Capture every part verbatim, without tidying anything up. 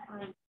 อืม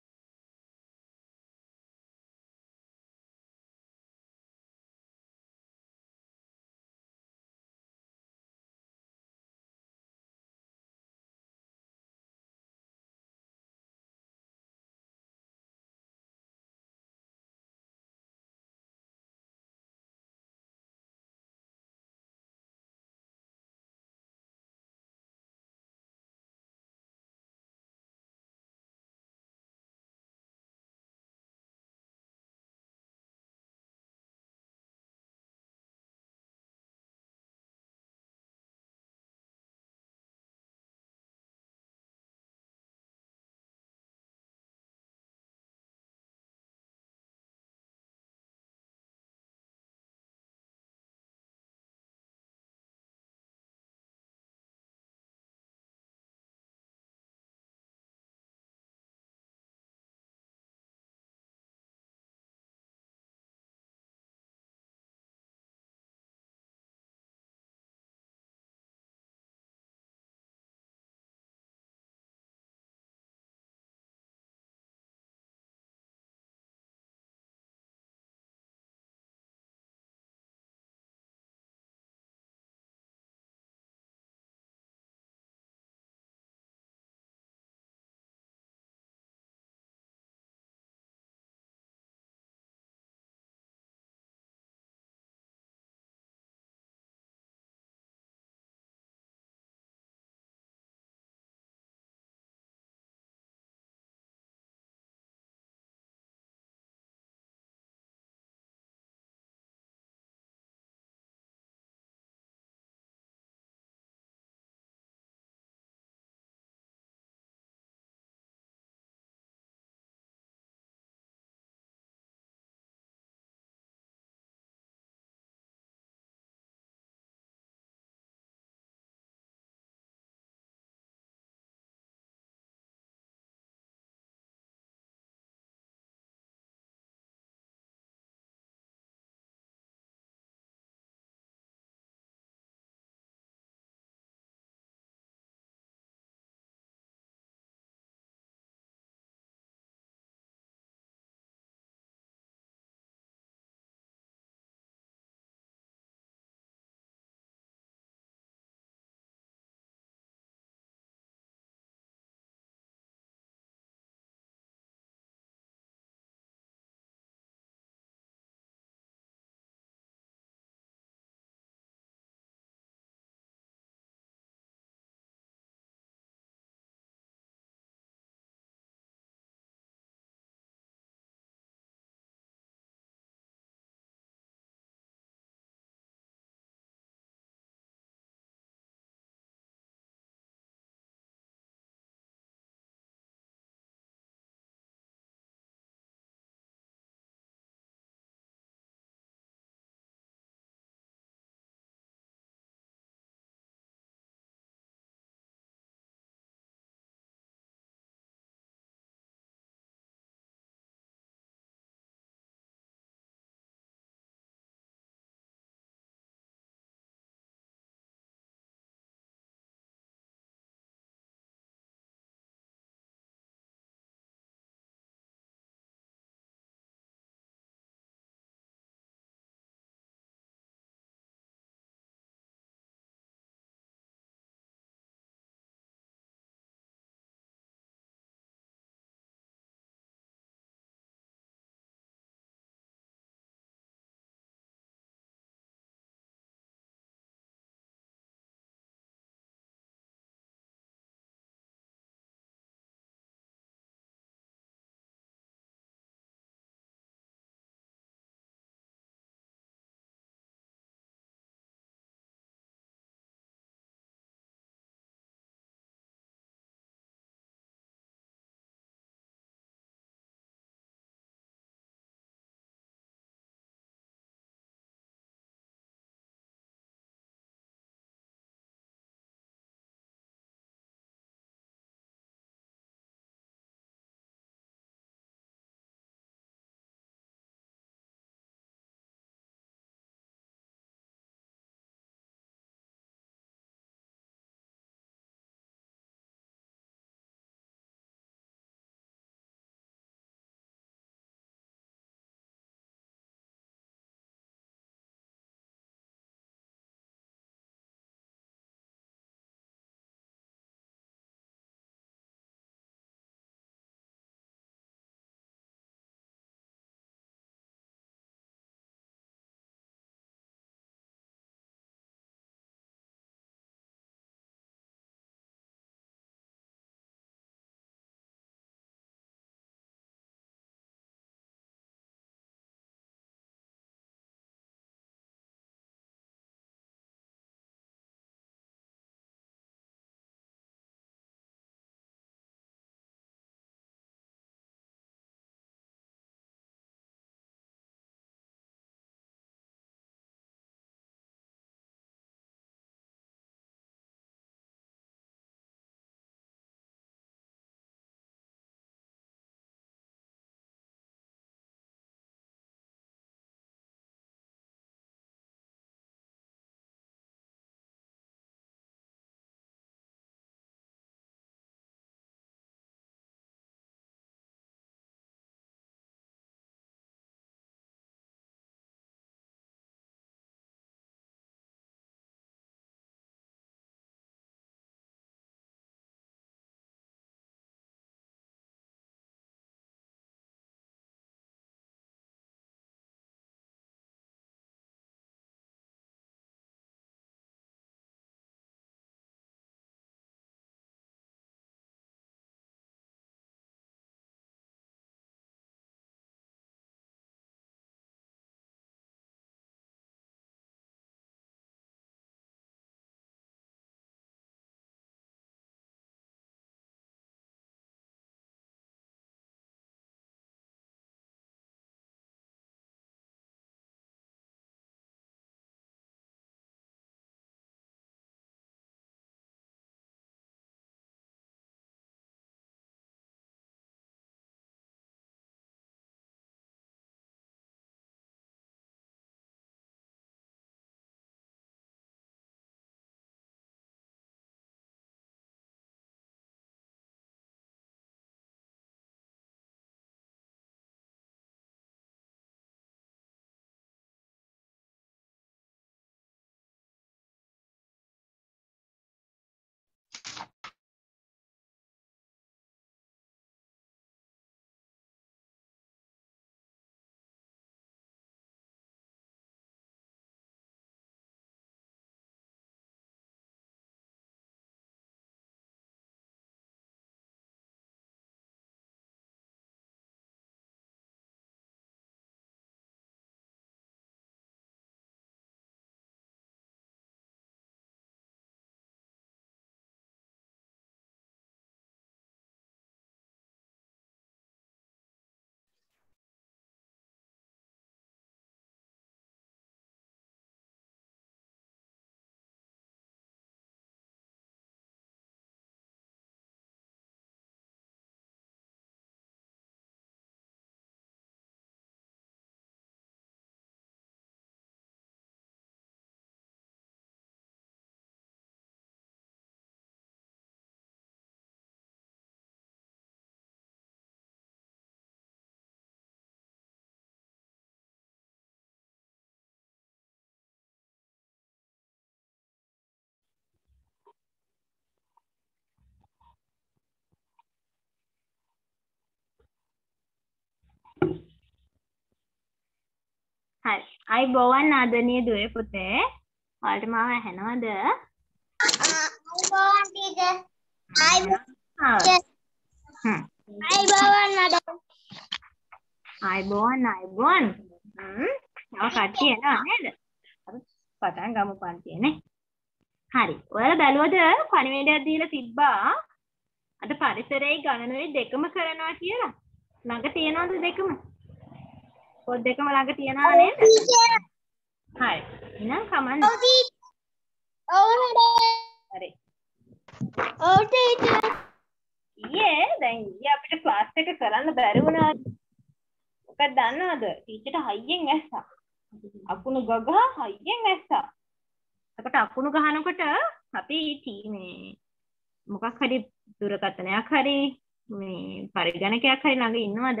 හරි. අයිබෝවන් ආදරණීය දුවේ පුතේ. ඔයාලට මාව ඇහෙනවද? අයිබෝවන් ටීචර්. අයිබෝවන්. හ්ම්. අයිබෝවන් මඩම්. අයිබෝවන් අයිබෝවන්. හ්ම්. ඔය කට්ටිය එනවා නේද? අපි පටන් ගමු පන්තියේ. හරි. ඔයාලා බැලුවද පණිවිඩයක් දීලා තිබ්බා අද පරිසරයේ ගණනුවේ දෙකම කරනවා කියලා. ළඟ තියනවද දෙකම? පොත් දෙකම ළඟ තියනවා නේද? හරි. එහෙනම් කමන්න. ඔව් ටීචර්. හරි. ඔව් ටීචර්. ඊයේ දැන් ඊයේ අපිට ක්ලාස් එක කරන්න බැරි වුණා. මොකක්ද දන්නවද? ටීචර්ට හයියෙන් ඇස්සා. අකුණු ගගා හයියෙන් ඇස්සා. එතකොට අකුණු ගහනකොට අපි මේ මොකක් හරි දුරකථනයක් හරි මේ පරිගණකයක් හරි ළඟ ඉන්නවද?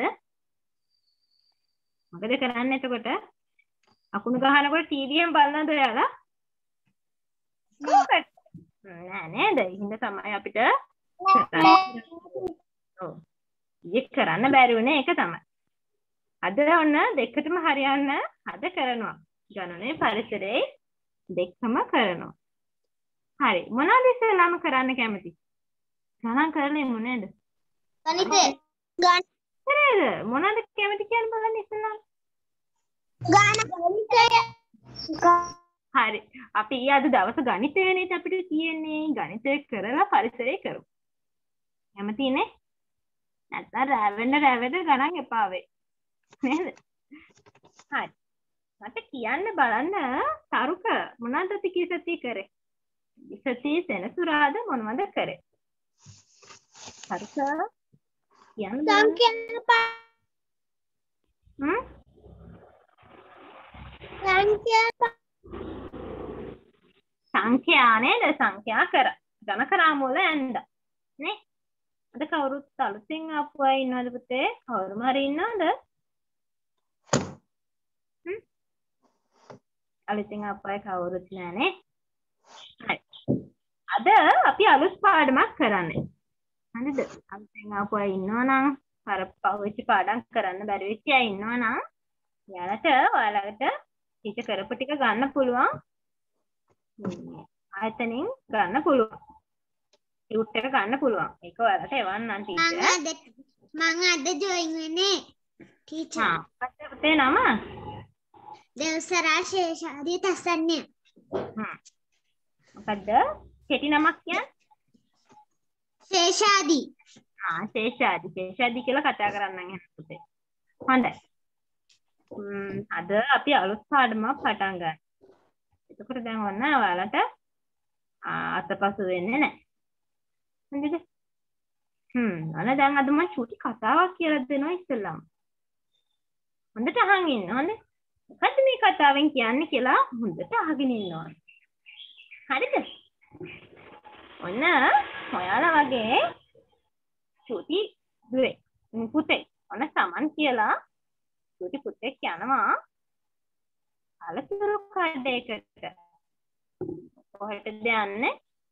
මොකද කරන්නේ එතකොට? අකුණු ගහනකොට ටීවීයෙන් බලනද ඔයාලා? නෑ නේද? හින්ද තමයි අපිට ඔව්. ඊයේ කරන්න බැරි වුණේ ඒක තමයි. අද ඔන්න දෙකටම හරියන්න අද කරනවා. ගණනේ පරිසරයේ දෙකම කරනවා. හරි. මොනවද ඉස්සෙල්ලාම කරන්න කැමති? ගණන් කරලා ඉමු නේද? ගණිතේ. ගණිතේ. නේද? මොනවද කැමති කියන්න බලන්න ඉස්සෙල්ලාම. ගණිතය. හරි. අපි ඊ අද දවස් ගණිතය නේද අපිට තියෙන්නේ. ගණිතය කරලා පරිසරය කරමු. කැමතිනේ? නැත්නම් රැවෙන්න රැවෙන්න ගණන් එපා වෙයි. නේද? හරි. මට කියන්න බලන්න තරුක මොනවද අපි කී කරේ? ඉසති සෙනසුරාද මොනවද කරේ? තරුක කියන්න සංඛ්‍යා හ්ම් සංඛ්‍යා සංඛ්‍යා නේද? සංඛ්‍යා කර ඝන කරාමූල ඇඳ නේ? අද කවුරුත් අලුතෙන් ආපු අය ඉන්නවද පුතේ? කවුරුම හරි ඉන්නවද? හ්ම් අලුතෙන් ආපු අය කවුරුත් නෑනේ. හරි. අද අපි අලුත් පාඩමක් කරන්නේ. හරිද? අලුතෙන් ආපු අය ඉන්නවනම් අර පහුවෙච්ච පාඩම් කරන්න බැරි වෙච්ච අය ඉන්නවනම් යාලට ඔයාලට ටීචර් කරපු ටික ගන්න පුළුවන්. ආයතනින් ගන්න පුළුවන්. ටියුට් එක ගන්න පුළුවන්. ඒක ඔයාලට එවන්නම් ටීචර්. මම අද මම අද ජොයින් වෙන්නේ ටීචර්. හා අපේ පුතේ නම දෙව්සරා ශේෂාදී තස්සන්නේ. හ්ම්. මොකද්ද? කෙටි නමක් කියන්නේ? ශේෂාදී. ආ ශේෂාදී. ශේෂාදී කියලා කතා කරන්නම් එහෙනම් පුතේ. හොඳයි. ම්ම් අද අපි අලුත් පාඩමක් පටන් ගන්නවා. එතකොට දැන් ඔන්න ඔයාලට අතපසු වෙන්නේ නැහැ. හරිද? හ්ම් අනේ දැන් අද මම චූටි කතාවක් කියලා දෙනවා ඉස්සෙල්ලාම. හොඳට අහන් ඉන්න හොඳේ. මොකද්ද මේ කතාවෙන් කියන්නේ කියලා හොඳට අහගෙන ඉන්න ඕනේ. හරිද? ඔන්න ඔයාලා වගේ චූටි දුවේ පුතේ ඔන්න සමන් කියලා චූටි පුතෙක් යනවා අලතුරු කඩේකට. කොහෙටද යන්නේ?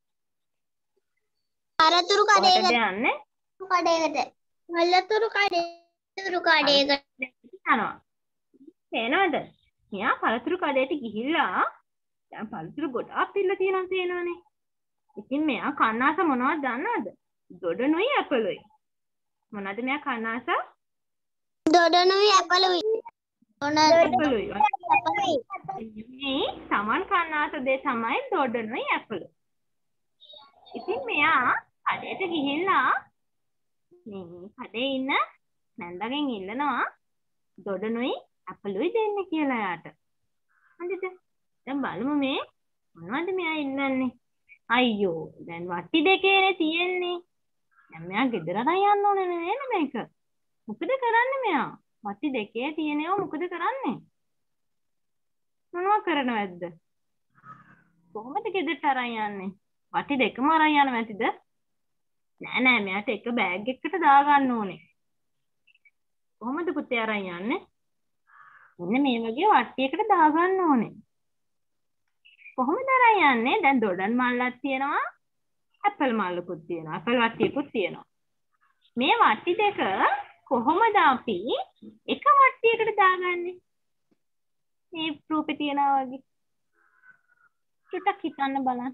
අරතුරු කඩේකට යන්නේ? කඩේකට. අලතුරු කඩේතුරු කඩේකට යනවා. තේනවද? මෙයා පළතුරු කඩේට ගිහිල්ලා දැන් පළතුරු ගොඩාක් පිරලා තියෙනවා තේනවනේ. ඉතින් මෙයා කන්නාස මොනවද දන්නවද? දොඩනුයි ඇපලුයි. මොනවද මෙයා කන්නාස? දොඩනුයි ඇපලුයි. ඇපලුයි. මේ සමන් කන්නාස දෙය තමයි දොඩනුයි ඇපලුයි. ඉතින් මෙයා කඩේට ගිහිල්ලා මේ කඩේ ඉන්න නැන්දගෙන් ඉල්ලනවා දොඩනුයි ඇපලුයි දෙන්න කියලා යාට. හරිද? දැන් බලමු මේ මොනවද මෙයා ඉල්ලන්නේ? අයියෝ දැන් වට්ටි දෙකේනේ තියෙන්නේ. දැන් මෙයා ගෙදර අරන් යන්න ඕනේ නේද මේක? මොකද කරන්නේ මෙයා? වට්ටි දෙකේ තියෙනව මොකද කරන්නේ? මොනවා කරනවද? කොහොමද ගෙදරට අරන් යන්නේ? වට්ටි දෙකම අරන් යන්න නැතිද? නෑ නෑ මෙයාට එක බෑග් එකකට දාගන්න ඕනේ. කොහොමද පුතේ අරන් යන්නේ? මෙන්න මේ වගේ වට්ටියකට දාගන්න ඕනේ. කොහොමද අරන් යන්නේ? දැන් දොඩන් මල්ලක් තියෙනවා. ඇපල් මල්ලකුත් තියෙනවා. ඇපල් වට්ටියකුත් තියෙනවා. මේ වට්ටි දෙක කොහොමද අපි එක වට්ටියකට දාගන්නේ? මේ රූපේ තියනවා වගේ. චුට්ටක් හිතන්න බලන්න.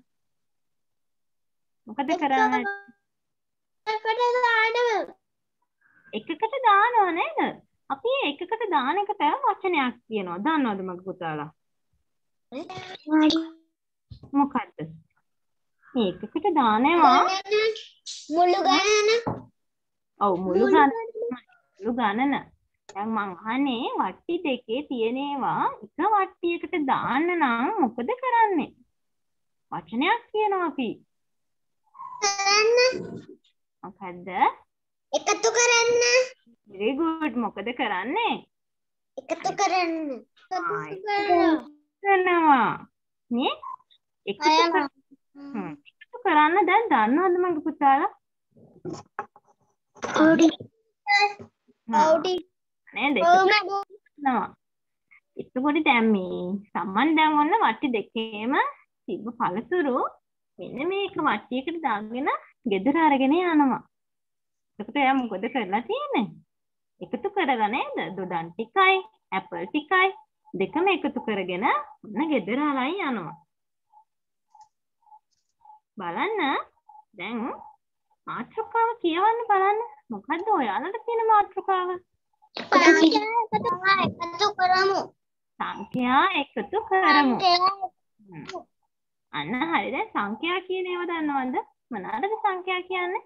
මොකද කරන්නේ? එකකට දානව නේද? අපි එකකට දාන එකට වචනයක් කියනවා. දන්නවද මගේ පුතාලා? මොකද්ද? මේ එකකට දානවා මුළු ගණන. ඔව් මුළු ගණන. මුළු ගණන. දැන් මං අහන්නේ වට්ටි දෙකේ තියෙනවා එක වට්ටියකට දාන්න නම් මොකද කරන්නේ? වචනයක් කියනවා අපි. කරන්න. මොකද්ද? එකතු කරන්න. very good. මොකද කරන්නේ? එකතු කරන්න. කරනවා. නේ? එකතු කර- හ්ම්. එකතු කරන්න දැන් දන්නවද මගේ පුතාලා? පොඩි. හා. පොඩි. නේද? එකතු කරනවා. එතකොට දැන් මේ සම්මන් දැන් ඔන්න වට්ටි දෙකේම තිබ්බ පළතුරු මෙන්න මේක වට්ටියකට දාගෙන ගෙදර අරගෙන යනවා. එතකොට එයා මොකද කරලා තියෙන්නේ? එකතු කරලා නේද? දොඩම් ටිකයි, ඇපල් ටිකයි දෙකම එකතු කරගෙන ඔන්න ගෙදර අරන් යනවා. බලන්න දැන් මාතෘකාව කියවන්න බලන්න. මොකද්ද ඔයාලට තියෙන මාතෘකාව? එකතු කරමු. සංඛ්‍යා එකතු කරමු. අන්න හරි. දැන් සංඛ්‍යා කියන ඒවා දන්නවද? මොනවාද සංඛ්‍යා කියන්නේ?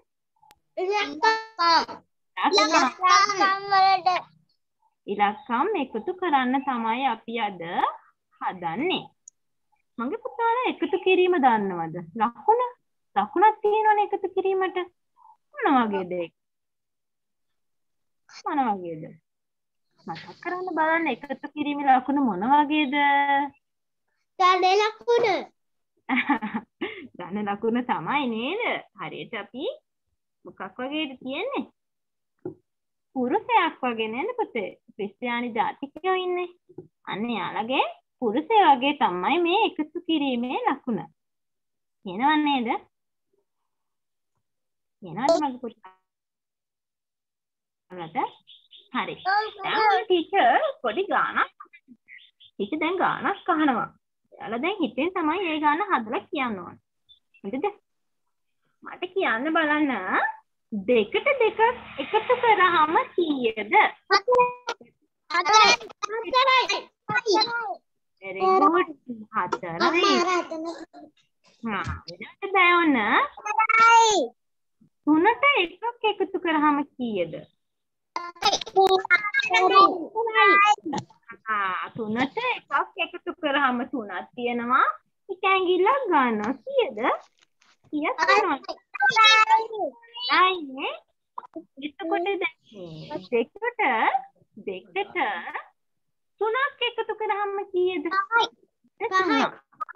ඉලක්කම් එකතු කරන්න තමයි අපි අද හදන්නේ. මගේ පුතාලා එකතු කිරීම දන්නවද? ලකුණ ලකුණක් තියෙනවනේ එකතු කිරීමට. මොන වගේද ඒක? මොන වගේද? මතක් කරන්න බලන්න එකතු කිරීමේ ලකුණ මොන වගේද? ගණේ ලකුණ. ධන ලකුණ තමයි නේද? හරියට අපි මොකක් වගේද තියෙන්නේ? පුරුෂයක් වගේ නේද පුතේ? ක්‍රිස්තියානි ජාතිකයෝ ඉන්නේ. අන්න යාළගේ පුරුෂය වගේ තමයි මේ එකතු කිරීමේ ලකුණ. කියනව නේද? කියනවද මගේ පුතා? හරි. දැන් ටීචර් පොඩි ගානක් ටීචර් දැන් ගානක් අහනවා. එයාලා දැන් හිතෙන් තමයි ඒ ගාන හදලා කියන්න ඕන. හරිද? මට කියන්න බලන්න දෙකට දෙක එකතු කරාම කීයද? හතරයි. very good. හතරයි. හා ඊට දැන් තුනට එකක් එකතු කරාම කීයද? ආ තුනට එකක් එකතු කරාම තුනක් තියෙනවා. එක ඇඟිල්ලක් ගන්නවා. කීයද? කීයක් වෙනවද? නයිනේ. එතකොට දැන් දෙකට දෙකට තුනක් එකතු කරාම කීයද? තුනක්.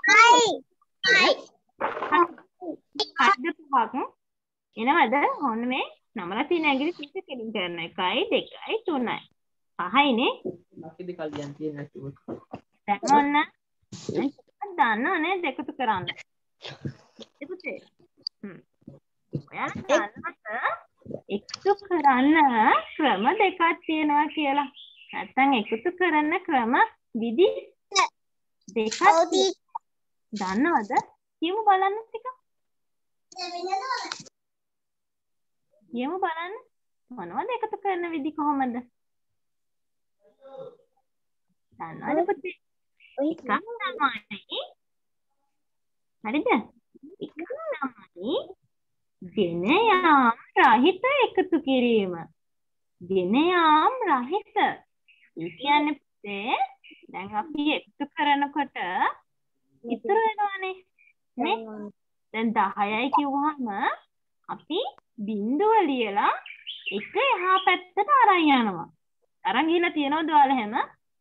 හරිද පහක්? එනවද? ඔන්න මේ නමලා තියෙන ඇඟිලි තිස්ස කෙලින් කරන එකයි දෙකයි තුනයි. පහයිනේ. बाकी दिखा दिया तीन एक्टिव දැන් ඔන්න දන්නව නේද එකතු කරන්න. ඒකත් හ්ම්. ඔයාලා දන්නවද එකතු කරන්න ක්‍රම දෙකක් තියෙනවා කියලා? නැත්තම් එකතු කරන ක්‍රම විදි දෙකක් දන්නවද? කියමු බලන්න ටික. කියමු බලන්න. මොනවද එකතු කරන විදි කොහොමද? දන්නවද පුතේ? එකක් තමයි හරිද? එකක් තමයි ගෙන යාම් රහිත එකතු කිරීම. ගෙන යාම් රහිත. ඒ කියන්නේ පුතේ දැන් අපි එකතු කරනකොට ඉතුරු වෙනවනේ නේ? දැන් දහයයි කිව්වහම අපි බිංදුව ලියලා එක එහා පැත්තට අරන් යනවා. අරන් ගිහලා තියනවද ඔයාලා හැම?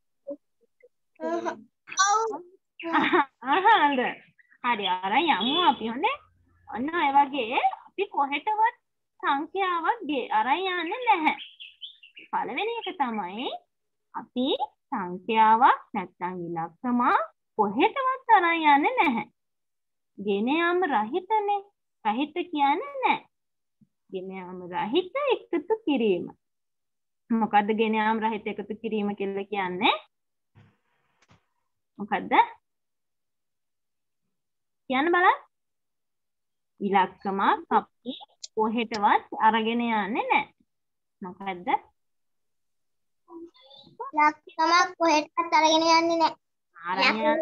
අහන්න. හරි අරන් යමු අපි හොඳේ. ඔන්න ඒ වගේ අපි කොහෙටවත් සංඛ්‍යාවක් ගේ අරන් යන්නේ නැහැ. පළවෙනි එක තමයි අපි සංඛ්‍යාවක් නැත්නම් ඉලක්කමක් කොහෙටවත් අරන් යන්නේ නැහැ. ගෙන යාම රහිතනේ. රහිත කියන්නේ නැහැ. ගෙන යාම රහිත එකතු කිරීම. මොකද්ද ගෙන යාම රහිත එකතු කිරීම කියලා කියන්නේ? මොකද්ද? කියන්න බලන්න. ඉලක්කමක් අපි කොහෙටවත් අරගෙන යන්නේ නැහැ. මොකද්ද? ඉලක්කමක් කොහෙටවත් අරගෙන යන්නේ නැහැ.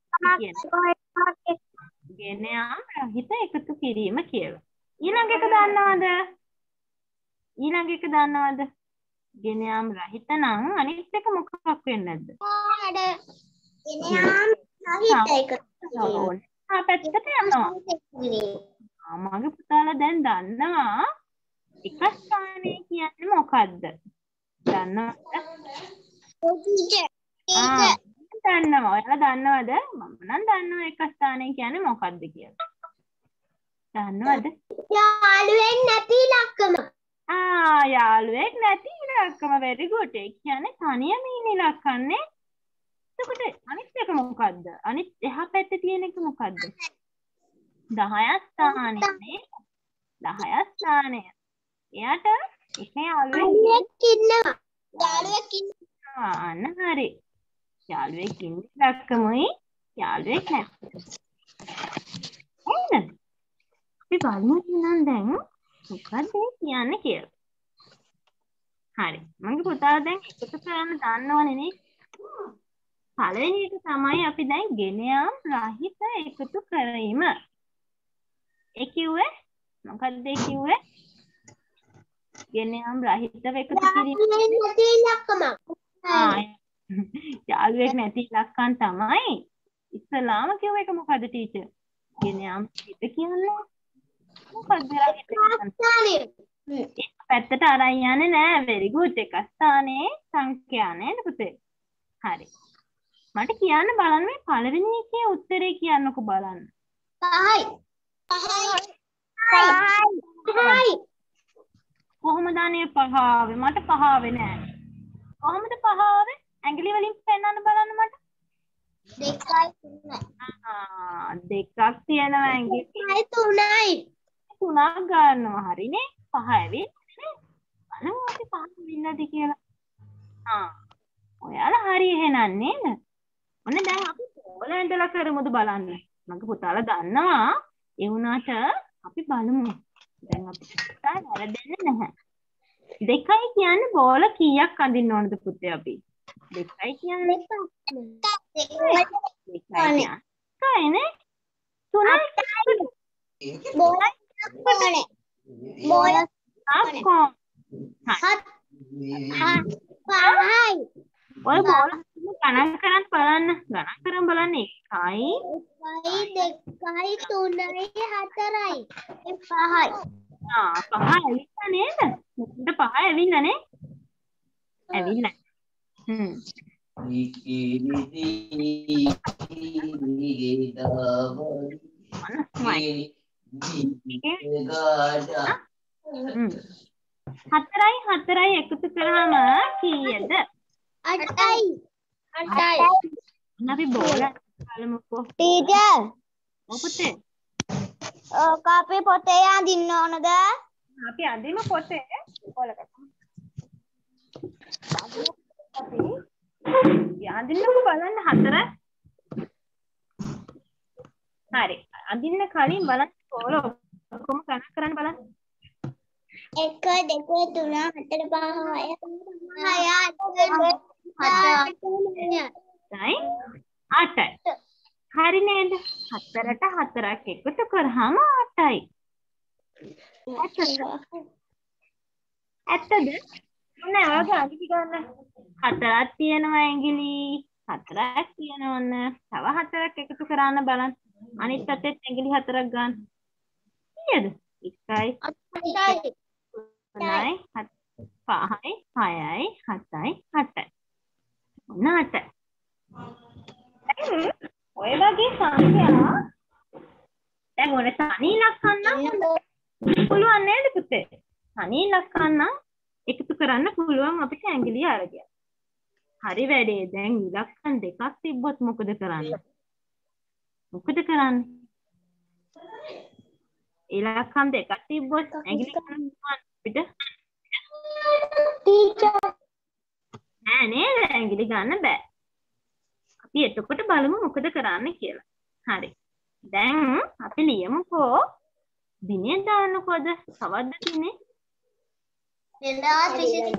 ගෙන යාම රහිත එකතු කිරීම කියලා. ඊළඟ එක දන්නවද? ඊළඟ එක දන්නවද? ගෙන යාම රහිත නම් අනිත් එක මොකක් වෙන්නේ නැද්ද? කොහොමද? ගෙන යාම රහිත එකතු ආ පැත්තට යනවා. ආ මගේ පුතාලා දැන් දන්නවා එක ස්ථානය කියන්නේ මොකද්ද? දන්නවද? ටීචර් ආ දන්නවා. ඔයාලා දන්නවද? මම නම් දන්නවා එක ස්ථානය කියන්නේ මොකද්ද කියලා. දන්නවද? යාළුවෙක් නැති ඉලක්කම. ආ යාළුවෙක් නැති ඉලක්කම very good. ඒ කියන්නේ තනියම ඉන්න ඉලක්කන්නේ. එතකොට අනිත් එක මොකද්ද? අනිත් එහා පැත්තේ තියෙන එක මොකද්ද? දහය ස්ථානයේ දහය ස්ථානය. එයාට එක යාළුවෙක් ඉන්නවා. යාළුවෙක් ඉන්නවා. ආ අන්න හරි. යාළුවෙක් ඉන්න ඉලක්කමයි යාළුවෙක් නැහැ. එහෙනම් අපි බලමු නම් දැන් මොකක්ද කියන්නේ කියලා. හරි. මගේ පුතාලා දැන් එකතු කරන්න දන්නවනේ නේ. පළවෙනි එක තමයි අපි දැන් ගෙන යාම රහිත එකතු කිරීම. ඒ කිව්වේ මොකක්ද ඒ කිව්වේ? ගෙන යාම රහිතව එකතු කිරීම. නැති ඉලක්කමක්. ආ යාළුවෙක් නැති ඉලක්කම් තමයි. ඉස්සලාම කිව්ව එක මොකද්ද ටීචර්? ගෙන යාම රහිත කියන්නේ මොකක්ද රහිත කියන්නේ? පැත්තට අරන් යන්නේ නෑ. very good. එක ස්ථානයේ සංඛ්‍යා නේද පුතේ? හරි. මට කියන්න බලන්න මේ පළවෙනි එකේ උත්තරේ කියන්නකෝ බලන්න. පහයි. පහයි. පහයි. කොහොමද අනේ පහාවේ? මට පහාවේ නෑ. කොහොමද පහාවේ? ඇඟිලි වලින් පෙන්නන්න බලන්න මට. දෙකයි තුනයි. ආ දෙකක් තියෙනවා ඇඟිලි. දෙකයි තුනයි. තුනක් ගන්නවා හරිනේ. පහ ඇවිල්ලා නේ. බලමු අපි පහ වින්නද කියලා. ආ ඔයාලා හරි එහෙනම් නේද? ඔන්න දැන් අපි පොල ඇඳලා කරමුද බලන්න. මගේ පුතාලා දන්නවා. ඒ වුණාට අපි බලමු. දැන් අපි පුතා වැරදෙන්නේ නැහැ. දෙකයි කියන්නේ බෝල කීයක් අඳින්න ඕනද පුතේ අපි? දෙකයි කියන්නේ දෙකයි කියන්නේ තුනයි බෝල කොටනේ. බෝල අප්කෝ. හත් පහයි. ඔය බෝල ගණන් කරන් බලන්න. ගණන් කරන් බලන්න එකයි එකයි දෙකයි තුනයි හතරයි. ඒ පහයි. ආ පහ ඇවිල්ලා නේද? මොකද පහ ඇවිල්ලා නේ? ඇවිල්ලා. හ්ම්. හතරයි හතරයි එකතු කරාම කීයද? අටයි. අටයි. අපි බෝල බලමුකෝ. ටීචර් ඔව් පුතේ. ඔක අපි පොතේ අඳින්න ඕනද? අපි අඳිමු පොතේ බෝලකට. අපි අඳින්නකො බලන්න හතර. හරි. අඳින්න කලින් බලන්න බෝල ඔක්කොම ගණන් කරන්න බලන්න. එක දෙක තුන හතර පහ හය හය අට අටයි. හරි නේද? හතරට හතරක් එකතු කරාම අටයි. ඇත්තද? නෑ ඔයාගේ අඟිලි ගන්න. හතරක් තියෙනවා ඇඟිලි. හතරක් තියෙනවා ඔන්න. තව හතරක් එකතු කරන්න බලන්න. අනිත් පැත්තේ ඇඟිලි හතරක් ගන්න. කීයද? එකයි අටයි. තුනයි පහයි හයයි හතයි අටයි. ඔන්න අට. ඔය වගේ සංඛ්‍යා දැන් ඔය තනි ඉලක්කම් නම් පුළුවන් නේද පුතේ? තනි ඉලක්කම් නම් එකතු කරන්න පුළුවන් අපිට ඇඟිලි අරගෙන. හරි වැඩේ. දැන් ඉලක්කම් දෙකක් තිබ්බොත් මොකද කරන්නේ? මොකද කරන්නේ? ඉලක්කම් දෙකක් තිබ්බොත් ඇඟිලි ගන්න පුළුවන් අපිට. ටීචර් නෑ නේද? ඇඟිලි ගන්න බෑ. අපි එතකොට බලමු මොකද කරන්න කියලා. හරි. දැන් අපි ලියමුකෝ දිනේ දාන්නකොද? කවද්ද දිනේ? දෙදාස් විසිහය.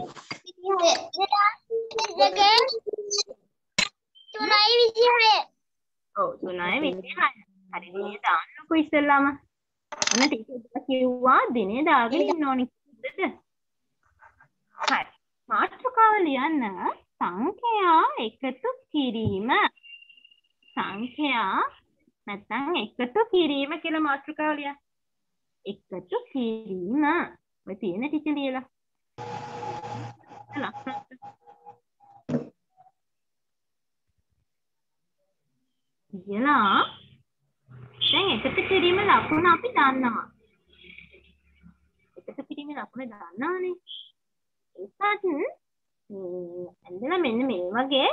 තුනයි විසිහය. ඔව් තුනයි විසිහය. හරි දිනේ දාන්නකෝ ඉස්සෙල්ලාම. ඔන්න ටීචර් කිව්වා දිනේ දාගෙන ඉන්න ඕනි කියලාද? හරි. මාතෘකාව ලියන්න සංඛ්‍යා එකතු කිරීම. සංඛ්‍යා නැත්නම් එකතු කිරීම කියලා මාතෘකාව ලියන්න. එකතු කිරීම. ඔය තියෙන ටික ලියලා. ලස්සනට. ලියලා දැන් එකතු කිරීම ලකුණ අපි දන්නවා. එකතු කිරීම ලකුණ දන්නවනේ. ඒකත් ඇඳලා මෙන්න මේ වගේ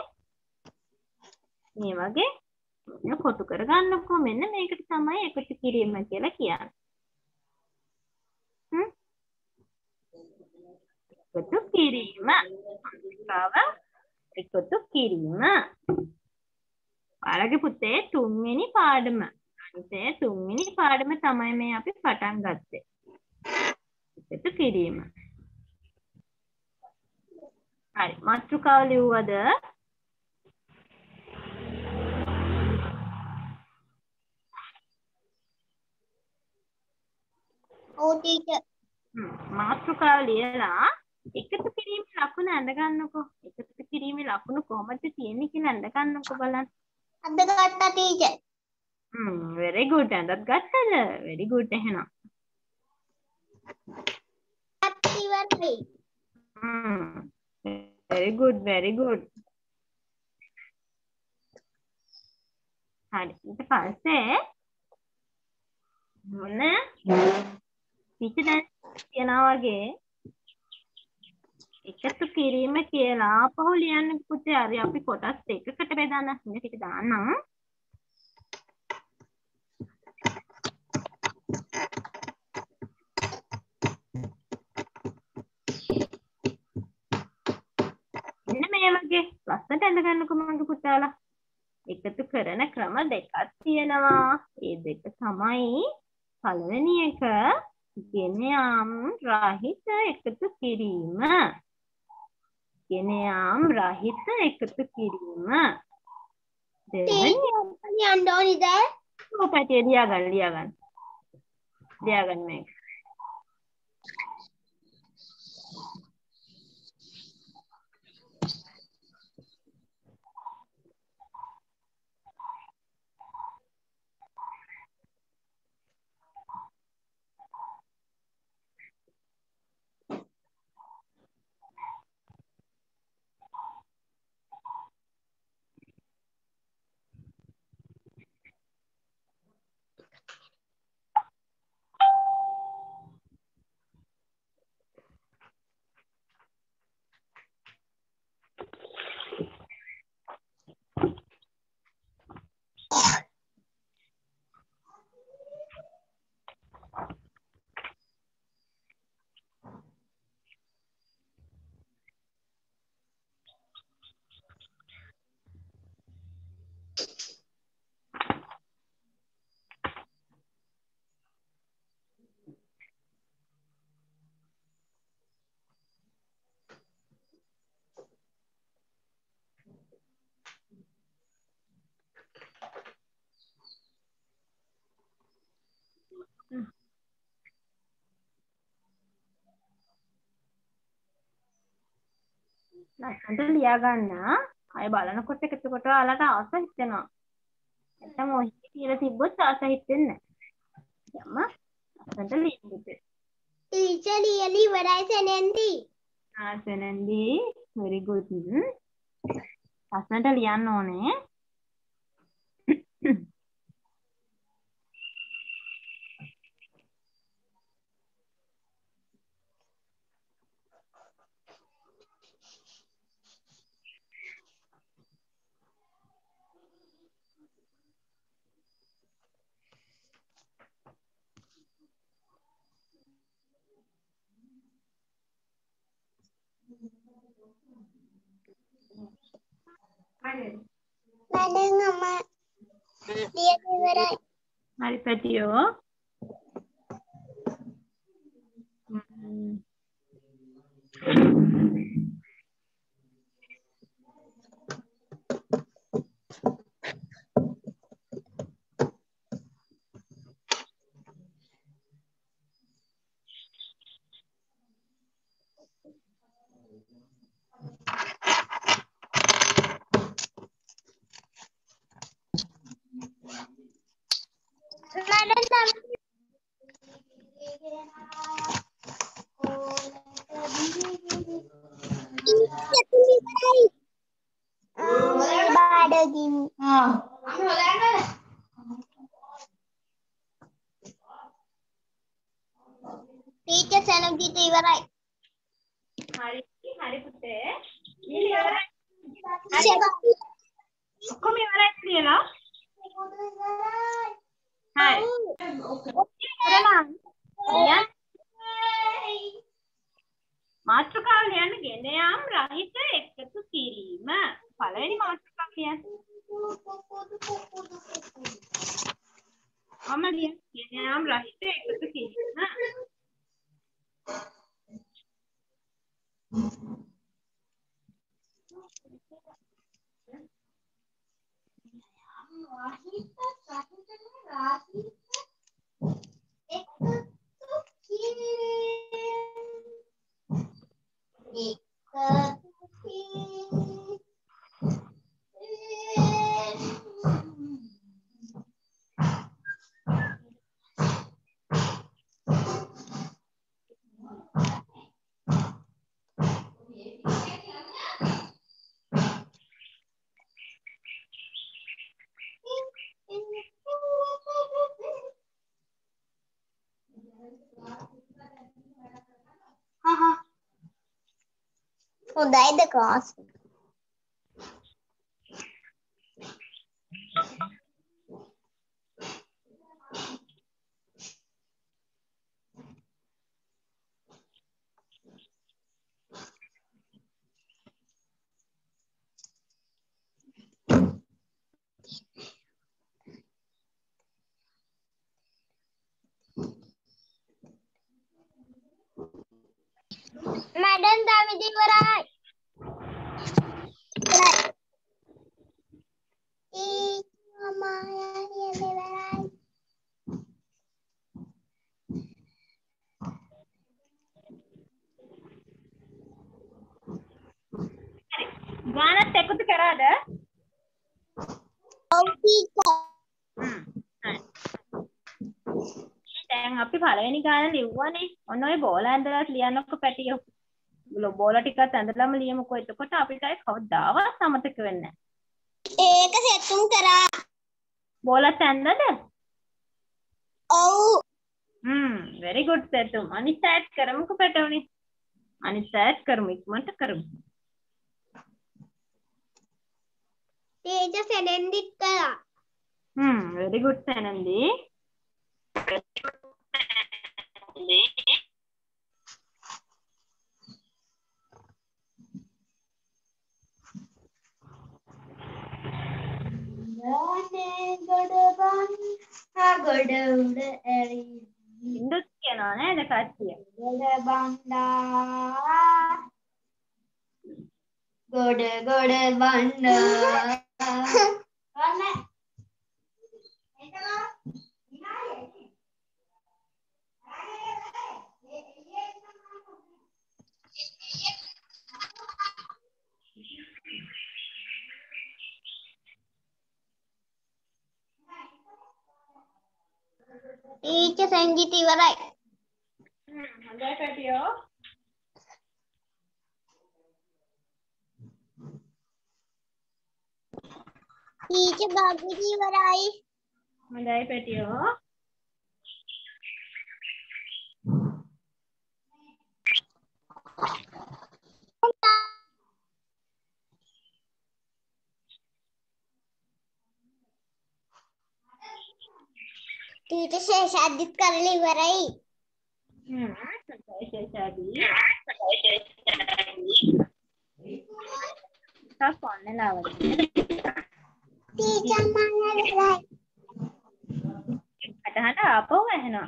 මේ වගේ මෙන්න කොටු කරගන්නකො මෙන්න මේකට තමයි එකතු කිරීම කියලා කියන්නේ. හ්ම් එකතු කිරීම මාතෘකාව එකතු කිරීම. ඔයාලගේ පුතේ තුන්වෙනි පාඩම අනිතේ තුන්වෙනි පාඩම තමයි මේ අපි පටන් ගත්තේ. එකතු කිරීම. හරි මාතෘකාව ලිව්වද? ඔව් ටීචර්. මාතෘකාව ලියලා එකතු කිරීමේ ලකුණ අඳ ගන්නකෝ. එකතු කිරීමේ ලකුණ කොහොමද තියෙන්නේ කියලා අඳ ගන්නකෝ බලන්න. අද ගත්තා ටීචර්. Hmm very good. අඳත් ගත්තද? very good එහෙනම්. ඉවරයි. හ්ම් very good very good. හරි ඊට පස්සේ මොන ටීචර් දැන් කියනවා වගේ එකතු කිරීම කියලා ආපහු ලියන්න පුතේ. හරි අපි කොටස් දෙකකට බෙදන්න. ඉන්න ටික දාන්නම්. මෙන්න මේ වගේ ලස්සනට අඳ ගන්නකො මගේ පුතාලා. එකතු කරන ක්‍රම දෙකක් තියෙනවා. ඒ දෙක තමයි පළවෙනි එක ගෙන යාම් රහිත එකතු කිරීම. ගෙන යාම් රහිත එකතු කිරීම. දෙවෙනි යන්න ඕනිද? ඔව් පැටිය ලියාගන්න ලියාගන්න. ලියාගන්න මේක. ලස්සනට ලියාගන්න. අය බලනකොට එතකොට ඔයාලට ආස හිතෙනවා. නැත්නම් ඔය කියලා තිබ්බොත් ආස හිතෙන්නේ නැහැ. යම්ම ලස්සනට ලියන්න. ටීචර් ලියලා ඉවරයි සෙනෙන්දි. ආ සෙනෙන්දි very good. ලස්සනට ලියන්න ඕනේ. දැන් අම්මා ලියලා ඉවරයි. හරි පැටියෝ. ටීචර් සෙනගිට ඉවරයි. හරි හරි පුතේ. ඊළඟ ඉවරයි. ඔක්කොම ඉවරයි කියලා. හරි. ඉවරලා. මාතෘකාව ලියන්න ගෙන යාම් රහිත එකතු කිරීම. පළවෙනි මාතෘකාව ලියන්න. මම ලියන්න ගෙන යාම් රහිත එකතු කිරීම. හොඳයිද ක්ලාස්? මැඩම් දාවිද ඉවරයි. ඒ අම්මා යාරිය ඉවරයි. ගානත් එකතු කරාද? ඔව් ටීචර්. හ්ම්. හරි. දැන් අපි පළවෙනි ගාන ලිව්වනේ. ඔන්න ඔය බෝල ඇඳලා ලියන්නකො පැටියෝ. බෝල ටිකත් ඇඳලාම ලියමුකෝ. එතකොට අපිට අය කවදාවත් අමතක වෙන්නේ නැහැ. ඒක සෙතුම් කරා. බෝලත් ඇඳද? ඔව්. හ්ම් very good සෙතුම්. අනිත් ඇඩ් කරමුකෝ පැටවනේ. අනිත් ඇඩ් කරමු ඉක්මනට කරමු. ටීචර් සෙනෙන්දිත් කරා. හ්ම් very good සෙනෙන්දි. ගොඩ උඩ ඇරි ඉන්දුත් කියනවා නේද කට්ටිය? ගොඩ බණ්ඩා ගොඩ ගොඩ බණ්ඩා ඔන්න එතන ඉනාලේ ටීචර් සංගීත ඉවරයි. හ්ම් හොඳයි පැටියෝ. ටීචර් භාග්‍යවති ඉවරයි. හොඳයි පැටියෝ. ටීචර් ශේෂාද්දිත් කරලා ඉවරයි. හ්ම් හොඳයි ශේෂාදි. තා ෆෝන් එක ලාවද? ටීචර් මම ඉවරයි. කටහඬ ආපහු ඇහෙනවා.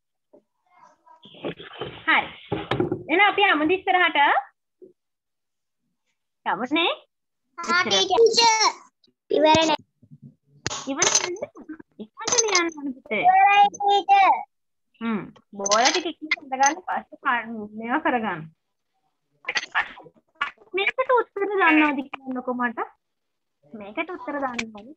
හරි. එහෙනම් අපි යමුද ඉස්සරහට? යමුනේ? ආ ටීචර්. ඉවර නෑ. ඉවර නේද? ඉක්මනට ලියන්න ඕනේ පුතේ. ඉවරයි ටීචර්. හ්ම්. බෝල ටික ඉක්මනට ගන්න පස්සේ මේවා කරගන්න. මේකට උත්තර දන්නවද කියන්නකො මට? මේකට උත්තර දන්නවද?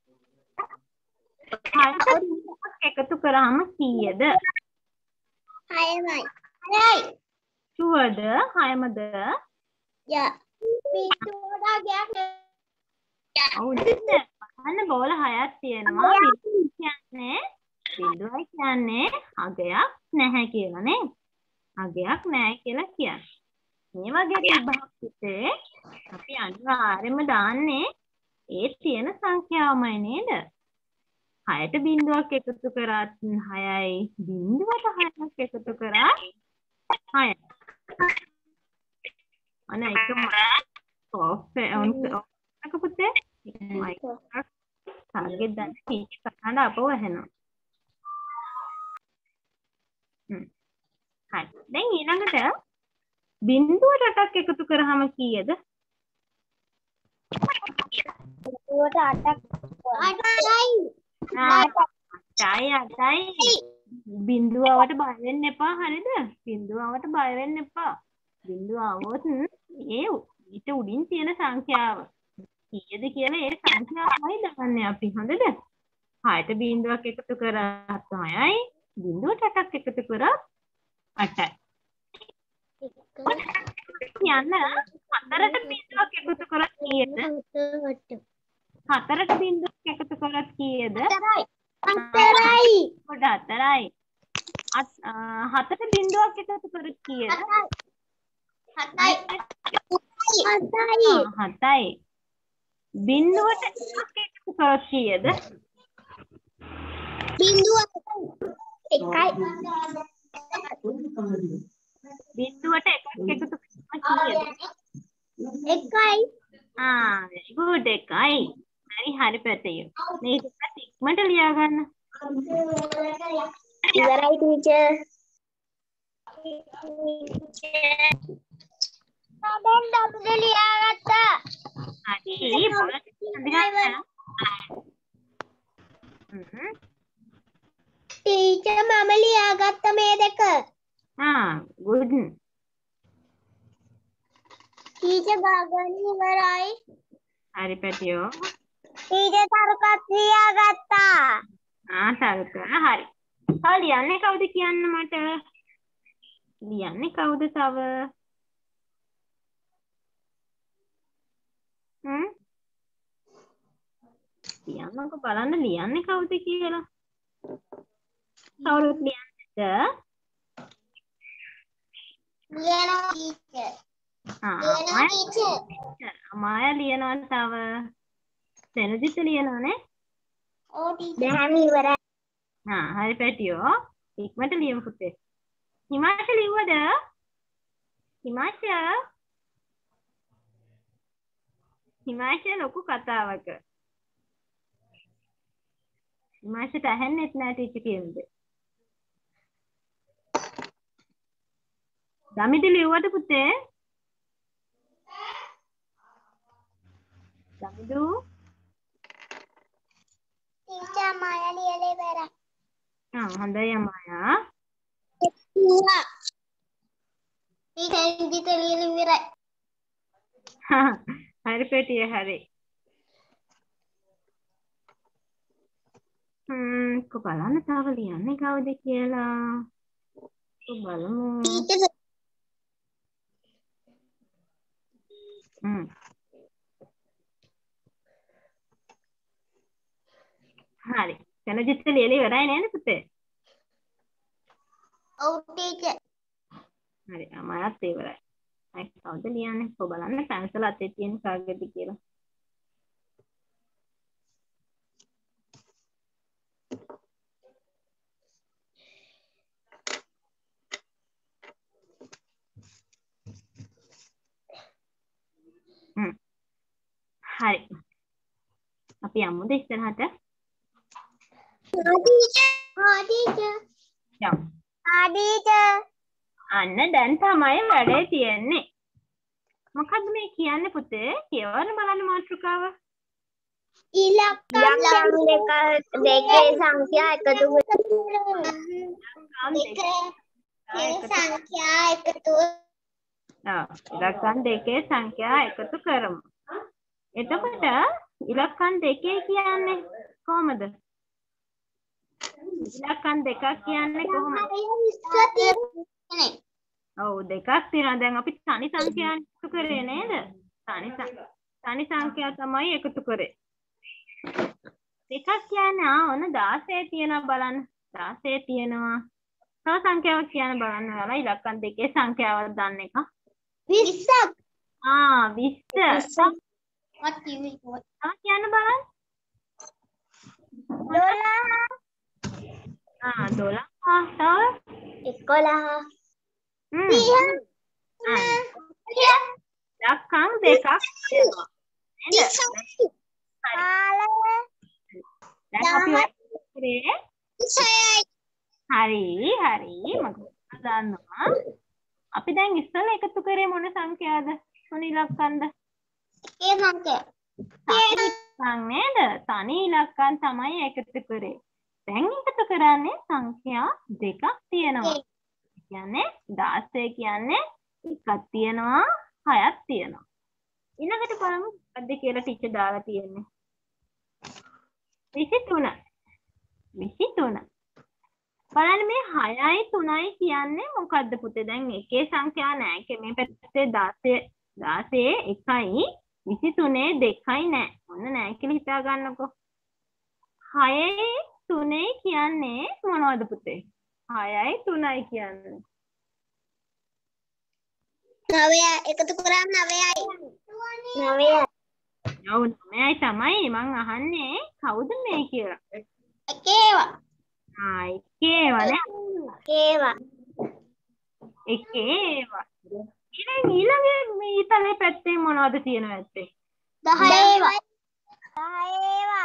හයට බිංදුවක් එකතු කරාම කීයද? හයමයි. හයයි. ෂුවර්ද? හයමද? යා. බිංදුවට ගයක් ඔව් නේද? අන්න බෝල හයක් තියෙනවා. බිංදුව කියන්නේ බිංදුවයි කියන්නේ අගයක් නැහැ කියලා නේ. අගයක් නැහැ කියලා කියන්නේ. මේ වගේ තිබ්බහම පුතේ අපි අනිවාර්යයෙන්ම දාන්නේ ඒ තියෙන සංඛ්‍යාවමයි නේද? හයට බිංදුවක් එකතු කරාත් හයයි බිංදුවට හයක් එකතු කරාත් හයයි. අනේ එකම ඔෆ් ඔන් ඔක පුතේ මයික් ටාගට් දාන්න කීක කතාන අපව ඇහෙනවා. හ්ම්. හරි. දැන් ඊළඟට බිංදුවට අටක් එකතු කරාම කීයද? බිංදුවට අටක් අටයි. අටයි අටයි බිංදුවට බය වෙන්න එපා හරිද? බිංදුවට බය වෙන්න එපා. බිංදුව આવොත් ඒ ඊට උඩින් තියෙන සංඛ්‍යාව කීයද කියලා ඒ සංඛ්‍යාවයි දාන්නේ අපි හොඳද? හයට බිංදුවක් එකතු කරාත් හයයි බිංදුවට අටක් එකතු කරාත් අටයි. යන්න හතරට බිංදුවක් එකතු කරාත් කීයද? හතරට බිංදුවක් එකතු කරාත් කීයද? හතරයි. පොඩ හතරයි. හතට බිංදුවක් එකතු කරාත් කීයද? හතයි. හතයි. හතයි. බිංදුවට එකක් එකතු කරාත් කීයද? බිංදුව එකයි. බිංදුවට එකක් එකතු කරාම කීයද? එකයි. ආ very good එකයි. හරි හරි පැතේ. මේක ඉක්මනට ලියා ගන්න. ඉවරයි ටීචර්. මම දබ්ද ලියාගත්තා. හරි බෝල හඳගන්න. හ්ම්. ටීචර් මම ලියාගත්ත මේ දෙක. ආ good. ටීචර් ගාගන්න ඉවරයි. හරි පැටියෝ. ටීචර් තරුකත් ලියාගත්තා. ආ තරුක හරි. තව ලියන්නේ කවුද කියන්න මට? ලියන්නේ කවුද තව? හ්ම්? ලියන්නකො බලන්න ලියන්නේ කවුද කියලා. කවුරුත් ලියන්නේද? ලියනවා ටීචර්. ආ ලියනවා ටීචර්. මායා ලියනවා තව. සෙනජිත් ලියනවානේ? ඔව් ටීචර්. දැන් ඉවරයි. ආ හරි පැටියෝ. ඉක්මනට ලියමු පුතේ. හිමාංශ ලිව්වද? හිමාංශ හිමාංශ ලොකු කතාවක. හිමාංශට ඇහෙන්නෙත් නෑ ටීචර් කියන්නේ. දමිති ලිව්වද පුතේ? දමිදු ටීචර් මායා ලියලා ඉවරයි. ආ හොඳයි මායා. ලියලා. ටීචර් ඉදිට ලියලා ඉවරයි. හරි පැටිය හරි. හ්ම් කො බලන්න තව ලියන්නේ කවුද කියලා. කො බලමු. Teacher hmm. හරි. සෙනජිත් ලියලා ඉවරයි නේද පුතේ? ඔව් ටීචර්. හරි අමායත් ඉවරයි. අය කවුද ලියන්නේ? කො බලන්න පැන්සල අතේ තියෙන කාගෙද කියලා. හ්ම්. හරි. අපි යමුද ඉස්සරහට? යමු. අන්න දැන් තමයි වැඩේ තියෙන්නේ. මොකද්ද මේ කියන්නේ පුතේ? කියවන්න බලන්න මාතෘකාව. ඉලක්කම් දෙකේ සංඛ්‍යා එකතු සංඛ්‍යා එකතු ඉලක්කම් දෙකේ සංඛ්‍යා එකතු කරමු. එතකොට ඉලක්කම් දෙකේ කියන්නේ කොහොමද? ඉලක්කම් දෙකක් කියන්නේ කොහොමද? ඔව් දෙකක් තියෙනවා. දැන් අපි තනි සංඛ්‍යා එකතු කරේ නේද? තනි තනි සංඛ්‍යා තමයි එකතු කරේ. දෙකක් කියන්නේ ආ ඔන්න දාසය තියෙනවා බලන්න. දාසය තියෙනවා. තව සංඛ්‍යාවක් කියන්න බලන්න ඔයාලා ඉලක්කම් දෙකේ සංඛ්‍යාවක් දන්න එක. විස්සක්. ආ විස්ස. what you what ආ කියන්න බලන්න. දොළහ. ආ දොළහ. තව එකොළහ. හ්ම්. විහ. ඉලක්කම් දෙකක් තියෙනවා. නේද? දැන් අපි කරේ හරි හරි මම දන්නවා. අපි දැන් ඉස්සෙල්ලා එකතු කරේ මොන සංඛ්‍යාවද? මොන ඉලක්කම්ද? ඒ සංඛ්‍යා. සං නේද? තනි ඉලක්කම් තමයි එකතු කරේ. දැන් එකතු කරන්නේ සංඛ්‍යා දෙකක් තියෙනවා. කියන්නේ දාසය කියන්නේ එකක් තියෙනවා හයක් තියෙනවා. ඊළඟට බලමු මොකද්ද කියලා ටීචර් දාලා තියෙන්නේ. විසිතුන. විසිතුන. බලන්න මේ හයයි තුනයි කියන්නේ මොකද්ද පුතේ? දැන් එකේ සංඛ්‍යා නැහැ. මේ පැත්තේ දාසය දාසයේ එකයි විසිතුනේ දෙකයි නැහැ. මොන නැහැ කියලා හිතා ගන්නකො. හයයි තුනයි කියන්නේ මොනවද පුතේ? හයයි තුනයි කියන්නේ නවය එකතු කරාම නවයයි. නවයයි. ඔව් නවයයි තමයි මං අහන්නේ කවුද මේ කියලා. එකේවා. ආ එකේවා නේ. එකේවා. එකේවා. ඊළඟ ඊළඟ මේ ඊතලේ පැත්තේ මොනවද තියෙනව ඇත්තේ? දහයේවා. දහයේවා.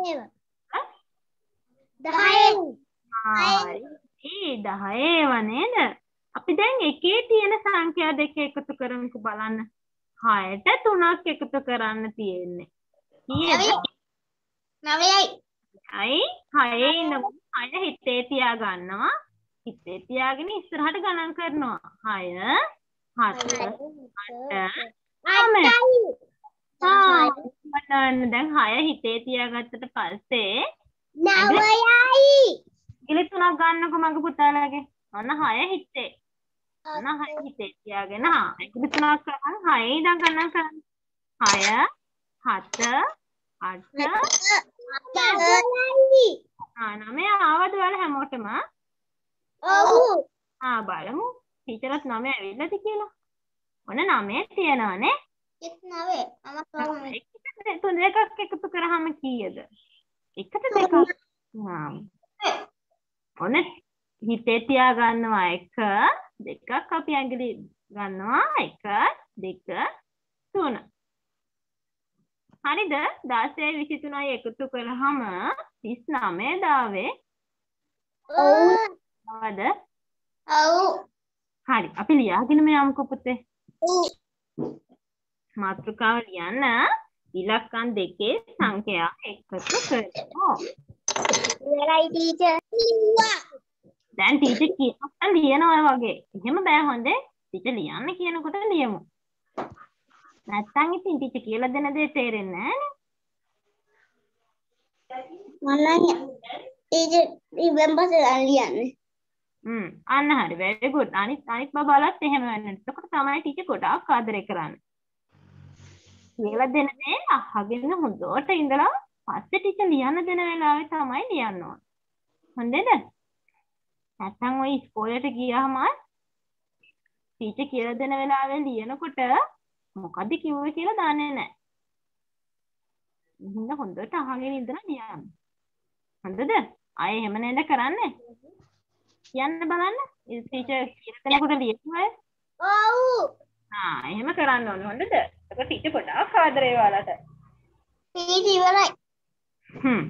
දහයේවා. හරි. ඒ දහයේවා නේද? අපි දැන් එකේ තියෙන සංඛ්‍යා දෙක එකතු කරමුකෝ බලන්න. හයට තුනක් එකතු කරන්න තියෙන්නේ. කීයද? නවයයි. අයි හයේ ඉඳන් හය හිතේ තියා ගන්නවා. හිතේ තියාගෙන ඉස්සරහට ගණන් කරනවා. හය හත අට නවය. ආ මතන්න දැන් හය හිතේ තියාගත්තට පස්සේ නවයයි. ඉලි තුනක් ගන්නකො මගේ පුතාලාගේ. අන්න හය හිතේ. අන්න හය හිතේ තියාගෙන හා ඉලි තුනක් කරන් හය ඉඳන් ගණන් කරන්න. හය හත අට නවයයි. ආ නවය ආවද ඔයාලා හැමෝටම? ඔව්. ආ බලමු ටීචර්ත් නවය ඇවිල්ලාද කියලා. ඔන්න නවය තියෙනවානේ. එත් නවය. මම කවුද? එකට තුන දෙකක් එකතු කරාම කීයද? එකට දෙකක්. ආ. ඔන්න හිතේ තියා ගන්නවා එක දෙකක් අපි ඇඟිලි ගන්නවා එක දෙක තුන. හරිද? දහයයි විසිතුනයි එකතු කළාම තිස් නවය දාවේ. ඔව්. නවද? ඔව්. හරි. අපි ලියාගෙනම යමුකෝ පුතේ. ඔව්. මාතෘකාව ලියන්න ඉලක්කම් දෙකේ සංඛ්‍යා එකතු කරනවා. ඉවරයි ටීචර්. ලිව්වා. දැන් ටීචර් කියනවා ලියනවා වගේ. එහෙම බෑ හොඳේ. ටීචර් ලියන්න කියනකොට ලියමු. නැත්තම් ඉතින් ටීචර් කියලා දෙන දේ තේරෙන්නේ නැහැ නේ. මම ටීචර් ඉවෙන් පස්සේ ලියන්නේ. හ්ම් අන්න හරි. very good. අනිත් අනිත් බබාලත් එහෙම වෙන්න. එතකොට තමයි ටීචර් ගොඩාක් ආදරේ කරන්නේ. කියලා දෙන දේ අහගෙන හොඳට ඉඳලා පස්සේ ටීචර් ලියන්න දෙන වෙලාවේ තමයි ලියන්න ඕන. හොඳද? නැත්තම් ඔය ඉස්කෝලේට ගියාම ටීචර් කියලා දෙන වෙලාවේ ලියනකොට මොකද්ද කිව්වේ කියලා දන්නේ නැහැ. ඉතින් හොඳට අහගෙන ඉඳලා ලියන්න. හොඳද? ආයේ එහෙම නේද කරන්නේ? කියන්න බලන්න. ටීචර් කියලා දෙනකොට ලියන්නේ. ඔව්. ආ එහෙම කරන්න ඕනේ. හොඳද? ඒක ටීචර් ගොඩාක් ආදරේ ඔයාලට. ටීචර් ඉවරයි. හ්ම්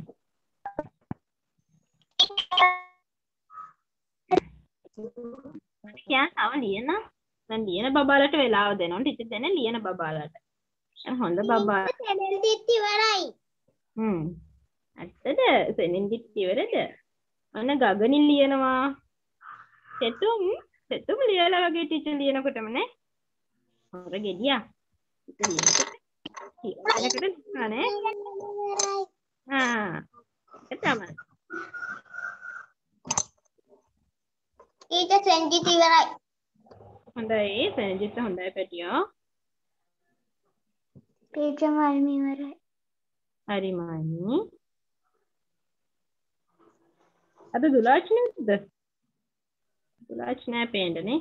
කියන්න තව ලියන දැන් ලියන බබාලට වෙලාව දෙනවා ටීචර් දෙන්නේ ලියන බබාලට දැන් හොඳ බබා සෙනෙන්දිත් ඉවරයි. හ්ම් ඇත්තද සෙනෙන්දිත් ඉවරද අන්න ගගනින් ලියනවා සෙතුම් සෙතුම් ලියලා වගේ ටීචර් ලියනකොටම නේ අර ගෙඩියා ලියනකොට නේ ආ ඒක තමයි ඊට සෙනෙන්දිත් ඉවරයි. හොඳයි සෙනෙන්දිත් හොඳයි පැටියෝ ටීචර් මල්ම ඉවරයි. හරි මානි අද දුලාච් නේද දුලාච් නෑ පේන්නනේ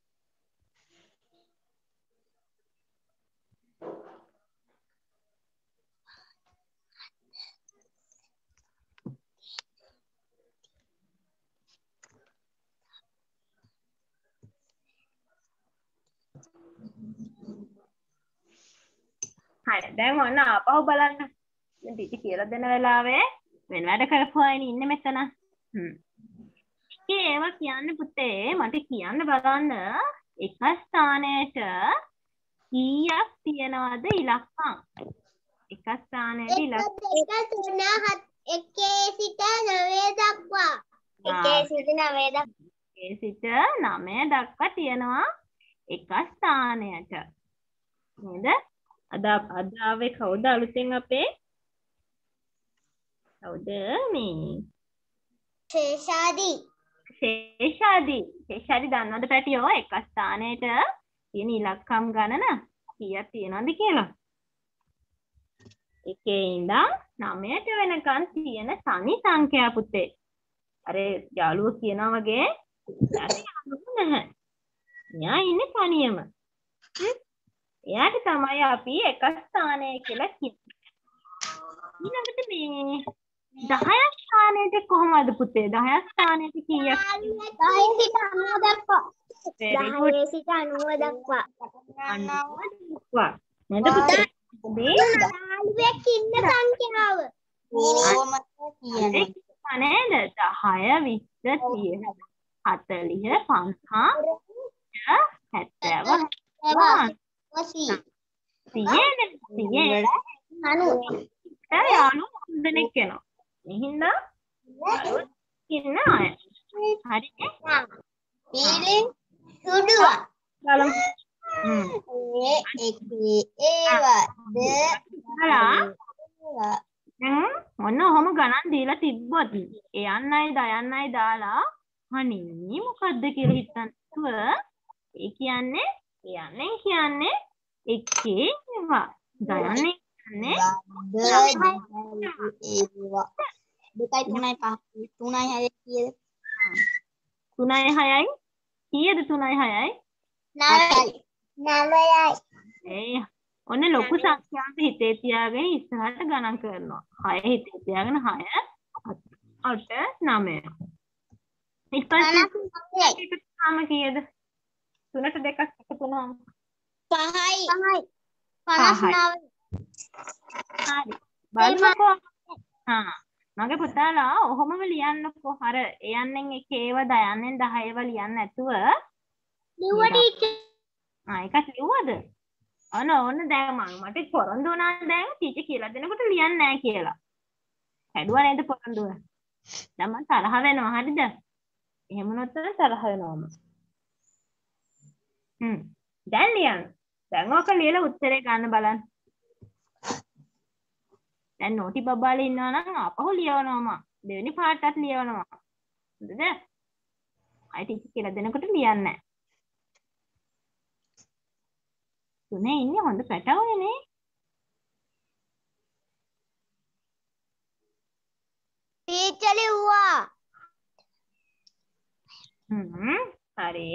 හරි දැන් ඔන්න ආපහු බලන්න දැන් ටීචර් කියලා දෙන වෙලාවේ වෙන වැඩ කරපු අය ඉන්නේ මෙතන හ්ම් ඒවා කියන්න පුතේ මට කියන්න බලන්න එක ස්ථානයට කීයක් තියනවද ඉලක්කම් එක ස්ථානයට ඉලක්කම් එක තුන හත් එකේ සිට නවය දක්වා. එකේ සිට නවය දක්වා. එකේ සිට නවය දක්වා තියනවා එක ස්ථානයට නේද අද අද ආවේ කවුද අලුතෙන් අපේ කවුද මේ ශේෂාදී. ශේෂාදී ශේෂාදී දන්නවද පැටියෝ එක ස්ථානයට තියෙන ඉලක්කම් ගණන කීයක් තියෙනවද කියලා එකේ ඉඳන් නවයට වෙනකන් තියෙන තනි සංඛ්‍යා පුතේ අර යාළුවෝ කියනවා වගේ යාළුවෝ නැහැ මෙයා ඉන්නේ තනියම එයාට තමයි අපි එක ස්ථානය කියලා කියන්නේ ඊළඟට මේ දහය ස්ථානයට කොහොමද පුතේ දහය ස්ථානයට කීයක් දහය සිට අනූව දක්වා. දහය සිට අනූව දක්වා. අනූව දක්වා නේද පුතේ යාළුවෙක් ඉන්න සංඛ්‍යාව. නේද දහය විස්ස තිහ හතළිහ පනස් හැත්තෑව වසී. සියයට සියයට අනූව. යාළුවෝ හොඳ දෙනෙක් එනවා. ඒ හින්දා යාළුවෝ ඉන්න අය. හරිනේ? ඊළි සුඩුවා. බලමු. හ්ම්. ඒ එකේ ඒවා ද හරා. දැන් මොන ඔහොම ගණන් දීලා තිබ්බොත් ඒ යන්නයි දයන්නයි දාලා අනේ මොකද්ද කියලා හිතන්නව ඒ කියන්නේ යන්නේ කියන්නේ එකේ ඒවා දයන්නේ කියන්නේ ඒවා දෙකයි තුනයි පහ තුනයි හයයි කීයද? තුනයි හයයි කීයද තුනයි හයයි? නවයයි. නවයයි. ඒ ඔන්න ලොකු සංඛ්‍යාවක් හිතේ තියාගෙන ඉස්සරහට ගණන් කරනවා. හය හිතේ තියාගෙන හය අට නවය. ඊට පස්සේ එකම කීයද? තුනට දෙකක් එකතු වුණාම පහයි. පහයි. පනස් නවය. හරි. බලමුකෝ. හා. මගේ පුතාලා ඔහොමම ලියන්නකෝ. අර එයන්නෙන් එකේව දයන්නෙන් දහයව ලියන්න නැතුව ලිව්වා ටීචර්. ආ එකක් ලිව්වද? අන ඕන දැන් මම මට පොරොන්දු වුණා දැන් ටීචර් කියලා දෙනකොට ලියන්නේ නැහැ කියලා. හැදුවා නේද පොරොන්දුව? දැන් මම තරහ වෙනවා හරිද? එහෙම නැත්නම් තරහ වෙනවම. හ්ම්. දැන් ලියන්න. දැන් ඔක ලියලා උත්තරේ ගන්න බලන්න. දැන් නෝටි බබාලා ඉන්නවා නම් අපහු ලියවනවා මම. දෙවෙනි පාඩටත් ලියවනවා. හරිද? අයි ටීචර් කියලා දෙනකොට ලියන්නේ නැහැ. තුනේ ඉන්නේ හොඳ පැටවනේ නේ. ටීචර් ලිව්වා. හ්ම්. හරි.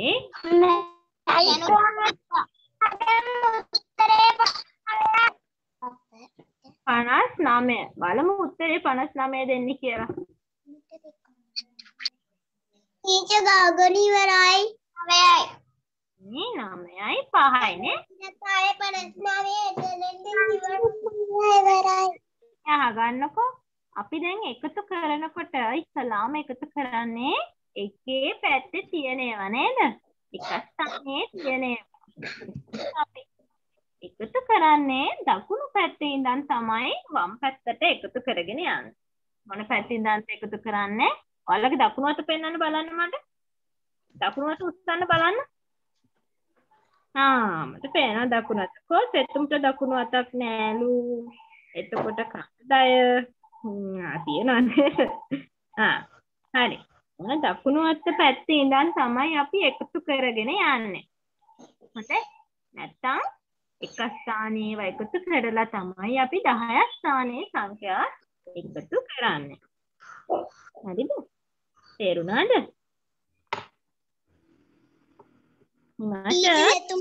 පනස් නවය. බලමු උත්තරේ පනස් නවය දෙන්නේ කියලා. ටීචර් ගාගන ඉවරයි. නවයයි. මේ නවයයි පහයි නේ. නැත්නම් පනස් නවය දෙන්නෙන් ඉවරයි. අහගන්නකෝ. අපි දැන් එකතු කරනකොට ඉස්සලාම එකතු කරන්නේ එකේ පැත්තේ තියෙනේවා නේද? එක ස්ථානයේ තියෙනේවා. අපි එකතු කරන්නේ දකුණු පැත්තේ ඉඳන් තමයි වම් පැත්තට එකතු කරගෙන යන්නේ. මොන පැත්තේ ඉඳන්ද එකතු කරන්නේ? ඔයාලගේ දකුණු අත පෙන්වන්න බලන්න මට. දකුණු අත උස්සන්න බලන්න. ආ මට පේනවා දකුණු අත. කොහොමද එතුමට දකුණු අතක් නෑලු. එතකොට කණ්ඩය ආ තියෙනවා නේද? ආ හරි. මොන දකුණු අත පැත්තේ ඉඳන් තමයි අපි එකතු කරගෙන යන්නේ. හොඳයි. නැත්තම් එක ස්ථානයේ එකතු කරලා තමයි අපි දහය ස්ථානයේ සංඛ්‍යා එකතු කරන්නේ. හරිද? තේරුණාද? මට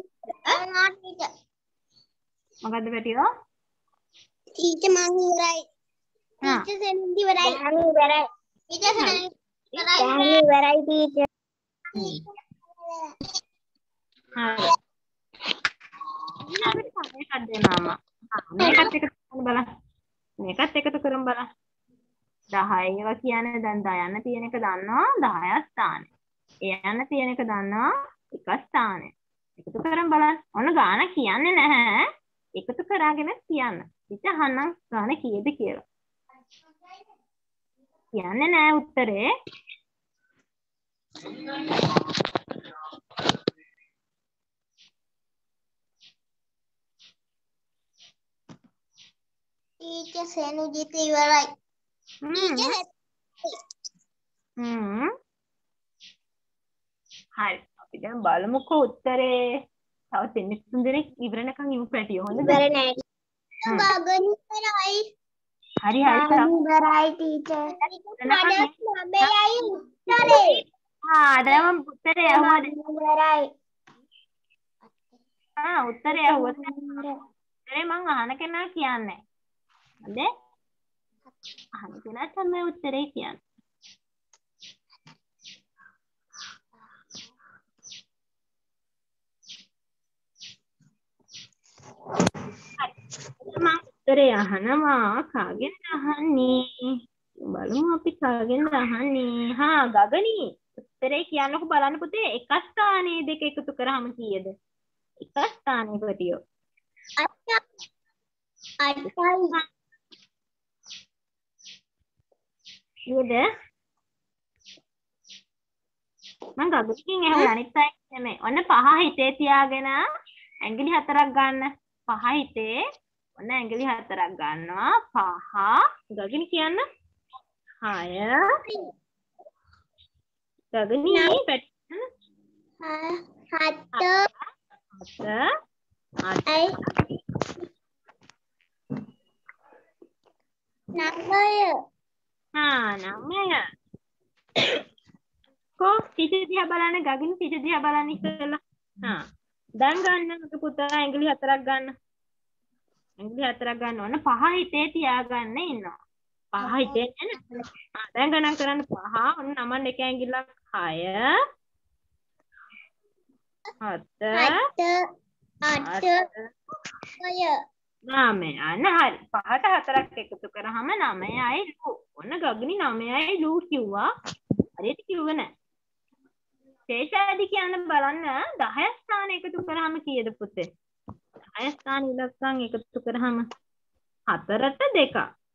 මොකද්ද පැටියෝ? ටීචර් මං ඉවරයි. ටීචර් සෙන්ඩ් ඉවරයි. මං ඉවරයි. ටීචර් සෙන්ඩ් ඉවරයි. ඉවරයි ටීචර්. හරි. ඊළඟට තමයි කද්දේනාම. මේකත් එකතු කරන්න බලන්න. මේකත් එකතු කරමු බලන්න. දහය ඒවා කියන්නේ දැන් දා යන්න තියෙන එක දන්නවා දහය ස්ථානය. ඒ යන්න තියෙන එක දන්නවා එක ස්ථානය. එකතු කරන් බලන්න. ඔන්න ගාන කියන්නේ නැහැ. එකතු කරාගෙන කියන්න. ඉතින් අහන්න ගාන කීයද කියලා. කියන්නේ නැහැ උත්තරේ. ටීචර් සෙනුජිත් ඉවරයි. ටීචර් හ්ම් හරි අපි දැන් බලමුකෝ උත්තරේ. තව දෙන්නෙක් තුන් දෙනෙක් ඉවරනකන් ඉමු පැටියෝ හොඳද? ඉවර නෑ. ගගන ඉවරයි. හරි හරි ඉවරයි ටීචර්. නවයයි උත්තරේ. ආ දැන් උත්තරේ අහුවද? ඉවරයි. ආ උත්තරේ අහුවද? උත්තරේ මං අහන කෙනා කියන්නේ. හොඳේ? අහන කෙනා තමයි උත්තරේ කියන්නේ. මම උත්තරේ අහනවා කාගෙන්ද අහන්නේ? බලමු අපි කාගෙන්ද අහන්නේ. හා ගගනි උත්තරේ කියන්නකෝ බලන්න පුතේ. එක ස්ථානයේ දෙක එකතු කරාම කීයද? එක ස්ථානයේ පැටියෝ. අටයි. කීයද? මං ගගනිකින් ඇහුවා අනිත් අය නෙමෙයි. ඔන්න පහ හිතේ තියාගෙන ඇඟිලි හතරක් ගන්න. පහ හිතේ ඔන්න ඇඟිලි හතරක් ගන්නවා. පහ ගගනි කියන්න. හය ගගනි පැටි හත හත අටයි නවය හා නවය කො ටීචර් දිහා බලන්න ගගනි ටීචර් දිහා බලන්න ඉස්සෙල්ලා. හා දැන් ගන්න මගේ පුතා ඇඟිලි හතරක් ගන්න. ඇඟිලි හතරක් ගන්න ඕන. පහ හිතේ තියාගන්න ඉන්නවා. පහ හිතේ නේද? ආ දැන් ගණන් කරන්න පහ. ඔන්න නමන්න එක ඇඟිල්ලක් හය. හත. අට නවය. නවය. අන්න හරි. පහට හතරක් එකතු කරාම නවයයි ලු. ඔන්න ගගනි නවයයි ලු කිව්වා. හරියට කිව්ව නෑ. ශේෂාදි කියන්න බලන්න දහය ස්ථාන එකතු කරාම කීයද පුතේ? දහය ස්ථාන ඉලක්කම් එකතු කරාම හතරට දෙකක්.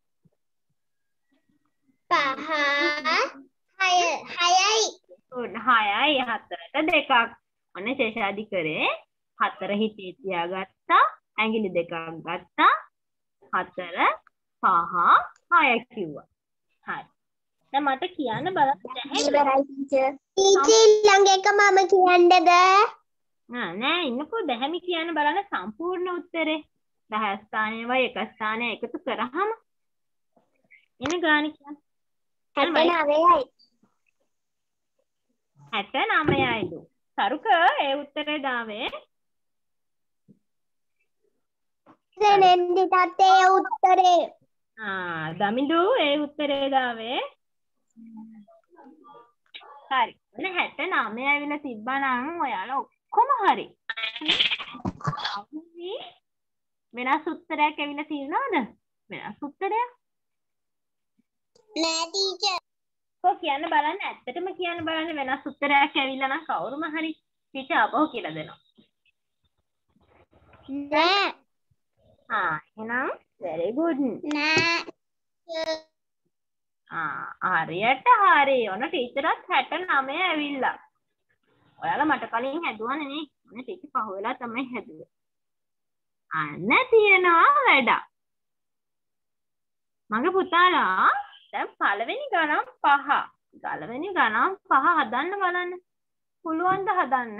පහ හය හයයි. ඔන්න හයයි හතරට දෙකක්. ඔන්න ශේෂාදි කරේ හතර හිතේ තියාගත්තා. ඇඟිලි දෙකක් ගත්තා. හතර පහ හය කිව්වා. හරි. දැන් මට කියන්න බලන්න දැහැද? ඉවරයි ටීචර්. ටීචර් ළඟ එක මම කියන්නද? නෑ නෑ ඉන්නකෝ දැහැමි කියන්න බලන්න සම්පූර්ණ උත්තරේ. දහය ස්ථානයේ වයි එක ස්ථානය එකතු කරාම එන ගාන කියන්න. හැට නවයයි. හැට නවයයිලු. සරුක ඒ උත්තරේ දාවේ. සෙනෙන්දි තාත්තේ උත්තරේ. ආ දමිඳු ඒ උත්තරේ දාවේ. හරි. ඔන්න හැට නවය ඇවිල්ලා තිබ්බනම් ඔයාලා ඔක්කොම හරි. වෙනස් උත්තරයක් ඇවිල්ලා තියෙනවද? වෙනස් උත්තරයක්? නෑ ටීචර්. කො කියන්න බලන්න ඇත්තටම කියන්න බලන්න වෙනස් උත්තරයක් ඇවිල්ලා නම් කවුරුම හරි ටීචර් අපහු කියලා දෙනවා. නෑ. ආ එහෙනම් very good. නෑ. ආ හරියට හරි. ඔන්න ටීචර්ත් හැට නවය ඇවිල්ලා. ඔයාලා මට කලින් හැදුවනේ නේ. ඔන්න ටීචර් පහුවෙලා තමයි හැදුවේ. අන්න තියනවා වැඩක්. මගේ පුතාලා දැන් පළවෙනි ගණන් පහ. පළවෙනි ගණන් පහ හදන්න බලන්න. පුළුවන්ද හදන්න?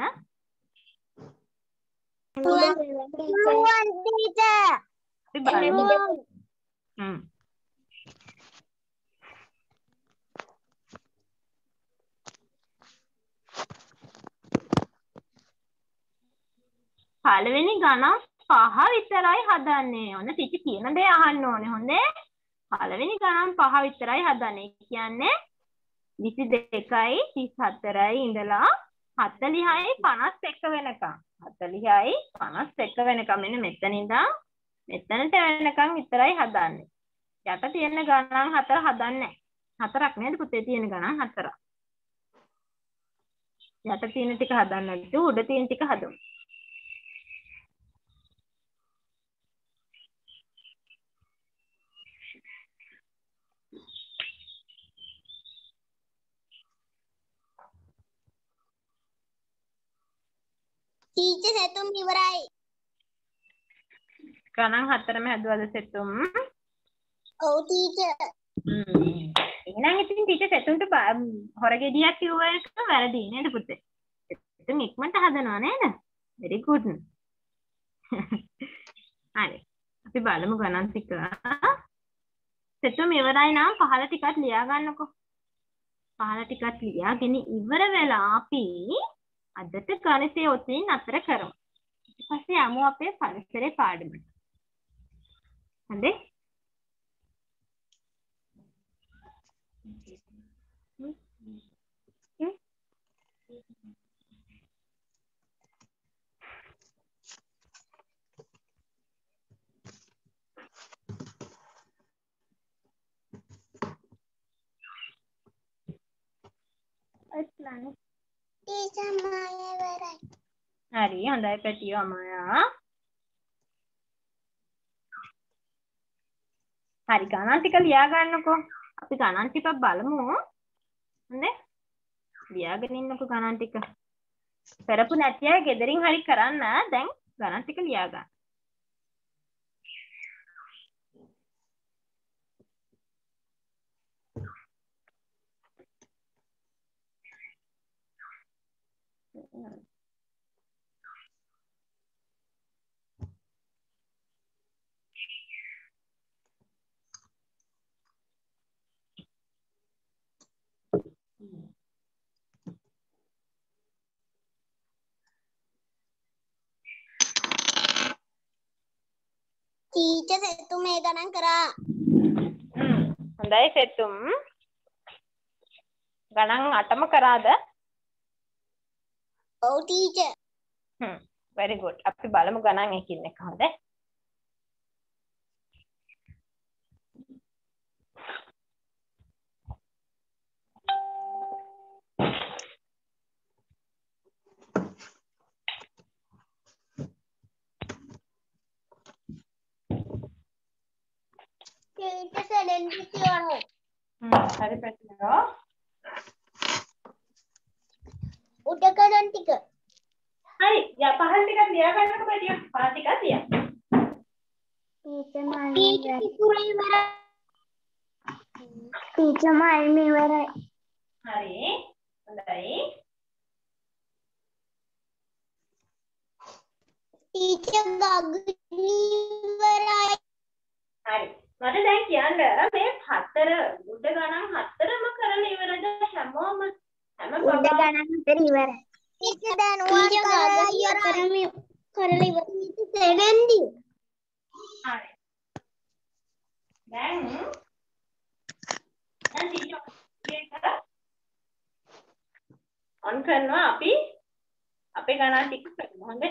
පුළුවන් ටීචර්. අපි බලමු. හ්ම්. පළවෙනි ගණන් පහ විතරයි හදන්නේ. ඔන්න ටීචර් කියන දේ අහන්න ඕනේ. හොඳේ. පළවෙනි ගණන් පහ විතරයි හදන්නේ. කියන්නේ විසි දෙකයි තිස් හතරයි ඉඳලා හතලිහයි පනස් එක වෙනකම්. හතලිහයි පනස් එක වෙනකම් මෙන්න මෙතන ඉඳන් මෙතනට වෙනකම් විතරයි හදන්නේ. යට තියෙන ගණන් හතර හදන්නේ නැහැ. හතරක් නේද පුතේ තියෙන ගණන් හතරක්. යට තියෙන ටික හදන්න නැතුව උඩ තියෙන ටික හදමු. ටීචර් සෙතුම් ඉවරයි. ගණන් හතරම හැදුවද සෙතුම්? ඔව් ටීචර්. හ්ම්. එහෙනම් ඉතින් ටීචර් සෙතුම්ට හොරගෙඩියක් කිව්ව එක වැරදි නේද පුතේ? සෙතුම් ඉක්මනට හදනවා නේද? very good. හරි. අපි බලමු ගණන් ටික. සෙතුම් ඉවරයි නම් පහල ටිකත් ලියා ගන්නකො. පහල ටිකත් ලියාගෙන ඉවර වෙලා අපි අදට ගණිතය ඔතනින් අතර කරමු. ඊට පස්සේ යමු අපේ පරිසරයේ පාඩමට. හරි? ටීචර් මාය ඉවරයි. හරි හොඳයි පැටියෝ අමායා. හරි ගණන් ටික ලියා ගන්නකෝ. අපි ගණන් ටික බලමු. හොඳේ? ලියාගෙන ඉන්නකෝ ගණන් ටික. කරපු නැති අය ගෙදරින් හරි කරන්න. දැන් ගණන් ටික ලියා ගන්න. ටීචර් සෙතුම් මේ ගණන් කරා. හොඳයි සෙතුම්. ගණන් අටම කරාද? ඔව් ටීචර්. Hmm very good. අපි බලමු ගණන් එකින් එක හොඳයි. ටීචර් සෙලෙන්ඩි කියවනවා. හ්ම් හරි පැටියෝ. උඩ ගණන් ටික. හරි. යා පහල් ටිකක් ලියා ගන්නකො පැටියෝ. පහල් ටිකක් ලියා. ටීචර් මායි ඉවරයි. ටීචර් මායි ඉවරයි. හරි. හොඳයි. ටීචර් ගගනි ඉවරයි. හරි. මට දැන් කියන්න මේ හතර උඩ ගණන් හතරම කරලා ඉවරද හැමෝම හැම උඩ ගණන් හතර ඉවරයි. ටීචර් දැන් ඔයාලා කරලා ඉවරයි. කරලා ඉවරයි. සෙලෙන්ඩි. හරි. දැන් දැන් ටීචර් මේක ඔන් කරනවා අපි අපේ ගණන් ටික කරමු හොඳයි.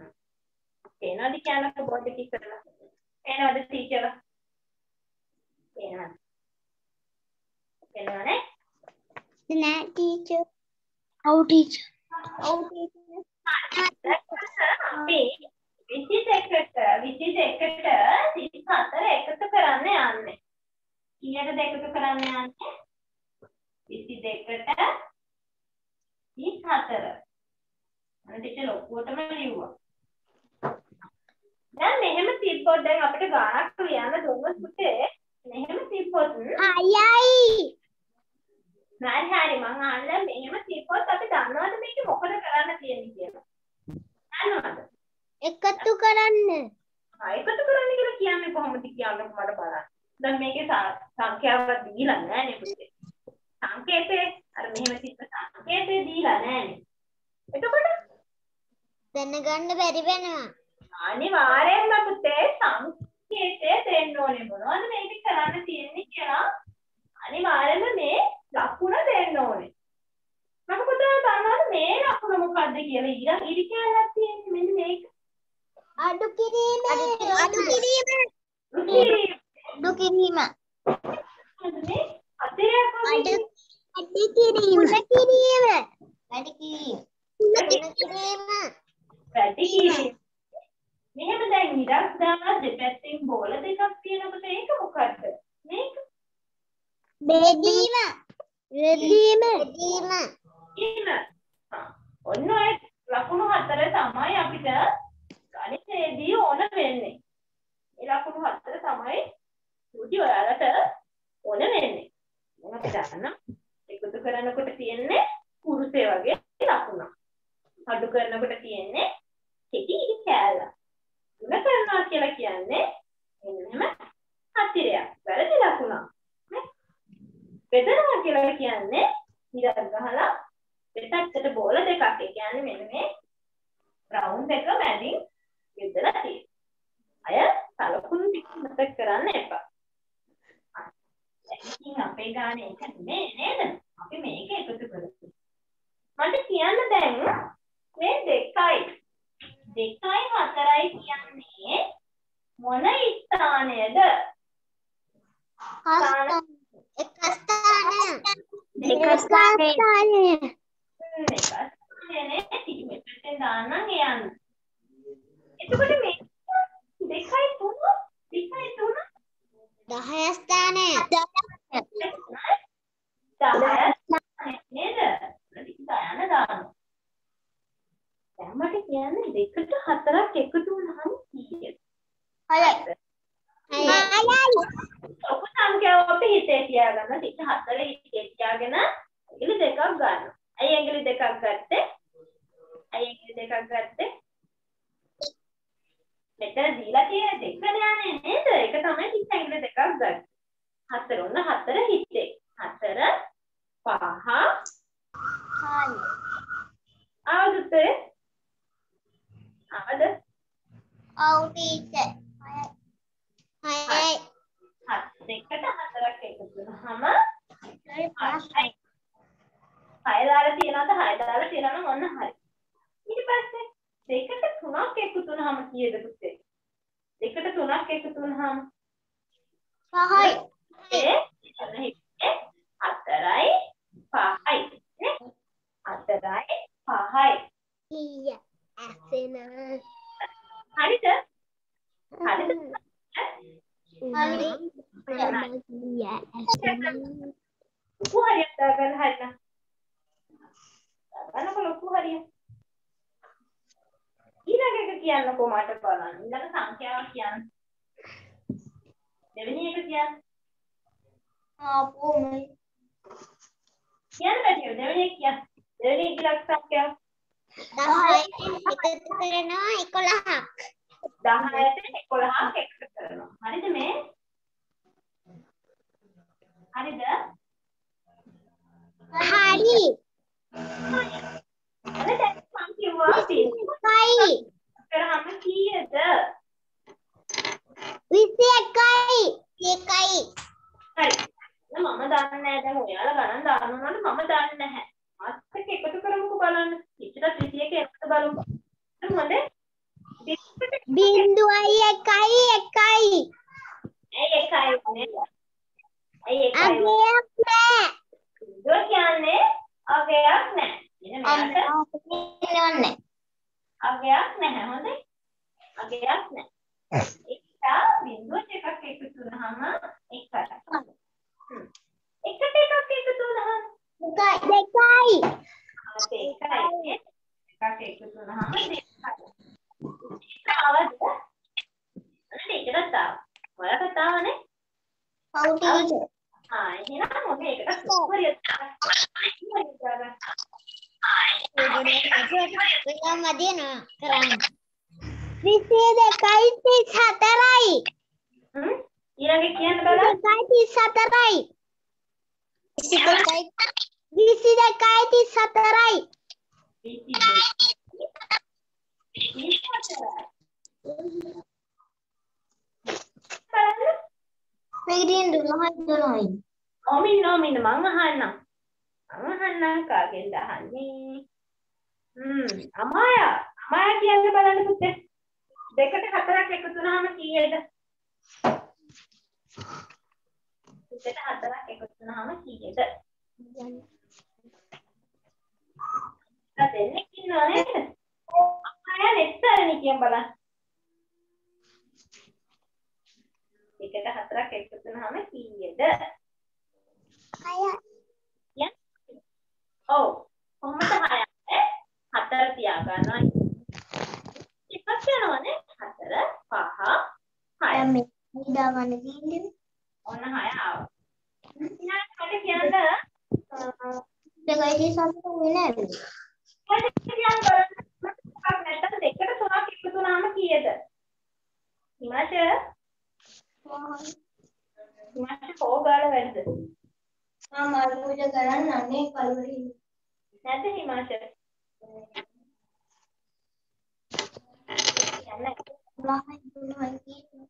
එනවාද කියන්නකො බෝඩ් එකේ කරලා. එනවාද ටීචර්? පේනවද? පේනවනේ? නෑ ටීචර්. ඔව් ටීචර්. ඔව් ටීචර්. අපි විසිදෙකට විසිදෙකට තිස්හතර එකතු කරන්න යන්නේ. කීයටද එකතු කරන්න යන්නේ? විසිදෙකට තිස්හතර. මම ටීචර් ලොකුවටම ලිව්වා. දැන් මෙහෙම තිබ්බොත් දැන් අපිට ගානක් ලියන්න දුන්නොත් පුතේ මෙහෙම තිබ්බොත් අයයි. නෑ හරි මං අහන්න මෙහෙම තිබ්බොත් අපි දන්නවද මේක මොකද කරන්න තියෙන්නේ කියලා? දන්නවද? එකතු කරන්න. ආ එකතු කරන්න කියලා කියන්නේ කොහොමද කියන්නේ මට බලන්න. දැන් මේකේ සංඛ්‍යාවක් දීලා නෑනේ පුතේ. සංකේතේ අර මෙහෙම තිබ්බ සංකේතේ දීලා නෑනේ. එතකොට දැනගන්න බැරි වෙනවා. අනිවාර්යෙන්ම පුතේ සංකේතය දෙන්න ඕනේ මොනවද මේක කරන්න තියෙන්නේ කියලා අනිවාර්යෙන්ම මේ ලකුණ දෙන්න ඕනේ. මම පුතේ දන්නවද මේ ලකුණ මොකද්ද කියලා ඊළඟ ඉරි කැලක් තියෙන්නේ මෙන්න මේක. අඩු කිරීම. අඩු කිරීම. අඩු කිරීම. මේ අතරයක් අඩු අඩු කිරීම. උඩ කිරීම. වැඩි කිරීම. උඩ කිරීම. වැඩි කිරීම. මෙහෙම දැන් ඉරක් දාලා දෙපැත්තෙන් බෝල දෙකක් තියෙනකොට ඒක මොකද්ද? මේක බෙදීම. බෙදීම. බෙදීම. ඉන්න. ඔන්න ඔය ලකුණු හතර තමයි අපිට ගණිතයේදී ඕන වෙන්නේ. මේ ලකුණු හතර තමයි උඩි ඔයාලට ඕන වෙන්නේ. මොනවද දන්න? එකතු කරනකොට තියෙන්නේ කුරුසේ වගේ ලකුණ. අඩු කරනකොට තියෙන්නේ කෙටි ඉරි කෑල්ල. ಗುಣ කරනවා කියලා කියන්නේ එන්නම හතරයක්. වැරදි ලකුණක්. බෙදනවා කියලා කියන්නේ ඉරක් ගහලා දෙපැත්තට බෝල දෙකක්. ඒ කියන්නේ මෙන්න මේ රවුන්ඩ් එක මැදින් බෙදලා තියෙනවා. අය සලකුණු ටික මතක කරන්න එපා. ඉතින් අපේ ගානේ එක නෙමෙයි නේද? අපි මේක එකතු කරමු. මට කියන්න දැන් මේ දෙකයි දෙකයි හතරයි කියන්නේ මොන ස්ථානයද? එක ස්ථානය. දෙක ස්ථානය. එක ස්ථානයනේ පිටිපස්සෙන් දාන්නම් යන්න. එතකොට මේ දෙකයි තුන දෙකයි තුන දහය ස්ථානය. දහය ස්ථානය නේද? ප්‍රතිදාන දාන්න. දැන් මට කියන්නේ දෙකට හතරක් එකතු වුණාම කීයද? හයයි. හයයි. ඔක සංඛ්‍යාව අපි හිතේ තියාගන්න. දෙක හතර හිතේ තියාගෙන ඇඟිලි දෙකක් ගන්න. ඇයි ඇඟිලි දෙකක් ගත්තේ? ඇයි ඇඟිලි දෙකක් ගත්තේ? මෙතන දීලා තියෙන දෙක නෑනේ නේද? ඒක තමයි හිත ඇඟිලි දෙකක් ගත්තේ. හතර ඔන්න හතර හිතේ. හතර පහ හය. ආවද? ආවද? ඔව් ටීචර්. හයයි. හත් දෙකට හතරක් එකතු වුණාම හයයි. හය දාලා තියනවාද? හය දාලා තියනවා නම් ඔන්න හරි. ඊට පස්සේ දෙකට තුනක් එකතු වුණාම කීයද පුතේ? දෙකට තුනක් එකතු වුණාම පහයි. ඒ එතන හිටියේ හතරයි පහයි නේ? හතරයි පහයි. ඊය ඇසෙන. හරිද? හරිද? හරි. ඊය ඇසෙන. ලොකු හරියක් දාගන්න හරිනම්. දාගන්නකො ලොකු හරිය. ඊළඟ එක කියන්නකෝ මට බලන්න. ඊළඟ සංඛ්‍යාව කියන්න. දෙවෙනි එක කියන්න. ආපෝ මයි. කියන්න බැරිද? දෙවෙනි එක කියන්න. දෙවෙනි එක ඉලක්ක සංඛ්‍යාව. දහයට එකතු කරනවා එකොළහක්. දහයට එකොළහක් එකතු කරනවා. හරිද මේ? හරිද? හරි. අර දැන් මම කිව්වා එකයි. කරාම කීයද? විසි එකයි. එකයි. හරි. මම දන්නේ නැහැ දැන් ඔයාලා ගණන් දානවනට මම දන්නේ නැහැ. මාත් එක්ක එකතු කරමුකෝ බලන්න. ඉච්චට විසි එක එකතු බලමු. හරිද? බිංදුවයි එකයි එකයි. ඒ එකයි නේ. අගයක් නැහැ. ඉතින් මෙයාට නෑ. අගයක් නැහැ. හොඳයි. අගයක් නැහැ. එක බිංදුව එකක් එකතු වුනහම එකයි. එකට එකක් එකතු වුනහම දෙකයි. දෙකයි. එකක් එකතු වුනහම දෙකයි. ආවද? දෙකකට ආවා. ඔයාලා කතාවනේ. ඔව් ටීචර්. ආ එහෙනම් ඔබ ඒකට හරියට මම මදිනවා කරන්න. විසි දෙකයි තිස් හතරයි. හ්ම් ඊළඟ කියන්න බලන්න. දෙකයි තිස් හතරයි. විසි දෙකයි විසි දෙකයි තිස් හතරයි. විසි දෙකයි තිස් හතරයි. මේකෙන් දුනහයි දුනහයි. ඔමින් නොමින් මං අහන්නම්. මං අහන්නම් කාගෙන්ද අහන්නේ? හ්ම් අමායා අමායා කියන්න බලන්න පුතේ. දෙකට හතරක් එකතු වුනහම කීයද? දෙකට හතරක් එකතු වුනහම කීයද? ආ දෙන්නෙක් ඉන්නව නේද? අමායා නෙක්තරණි කියන්න බලන්න. දෙකට හතරක් එකතු වුනහම කීයද? හයයි. යන් ඔව් කොහොමද හයන්නේ? හතර තියාගන්නවා. එකක් යනවනේ. හතර පහ හය. දැන් මේ දාගන්න තියෙන්නේ. ඔන්න හය ආවා. ඊළඟට මට කියන්න දෙකයි තිස් හතරයි නේද? මට කියන්න බලන්න. නැත්තම් දෙකට තුනක් එකතු වුනහම කීයද? හිමාච හිමාච කෝගාල වැඩද? ආ මාළු පූජා කරන්න අනේ කලවරි. නැද්ද හිමාච? යන්න. ලහයි දුනහයි කියනවා.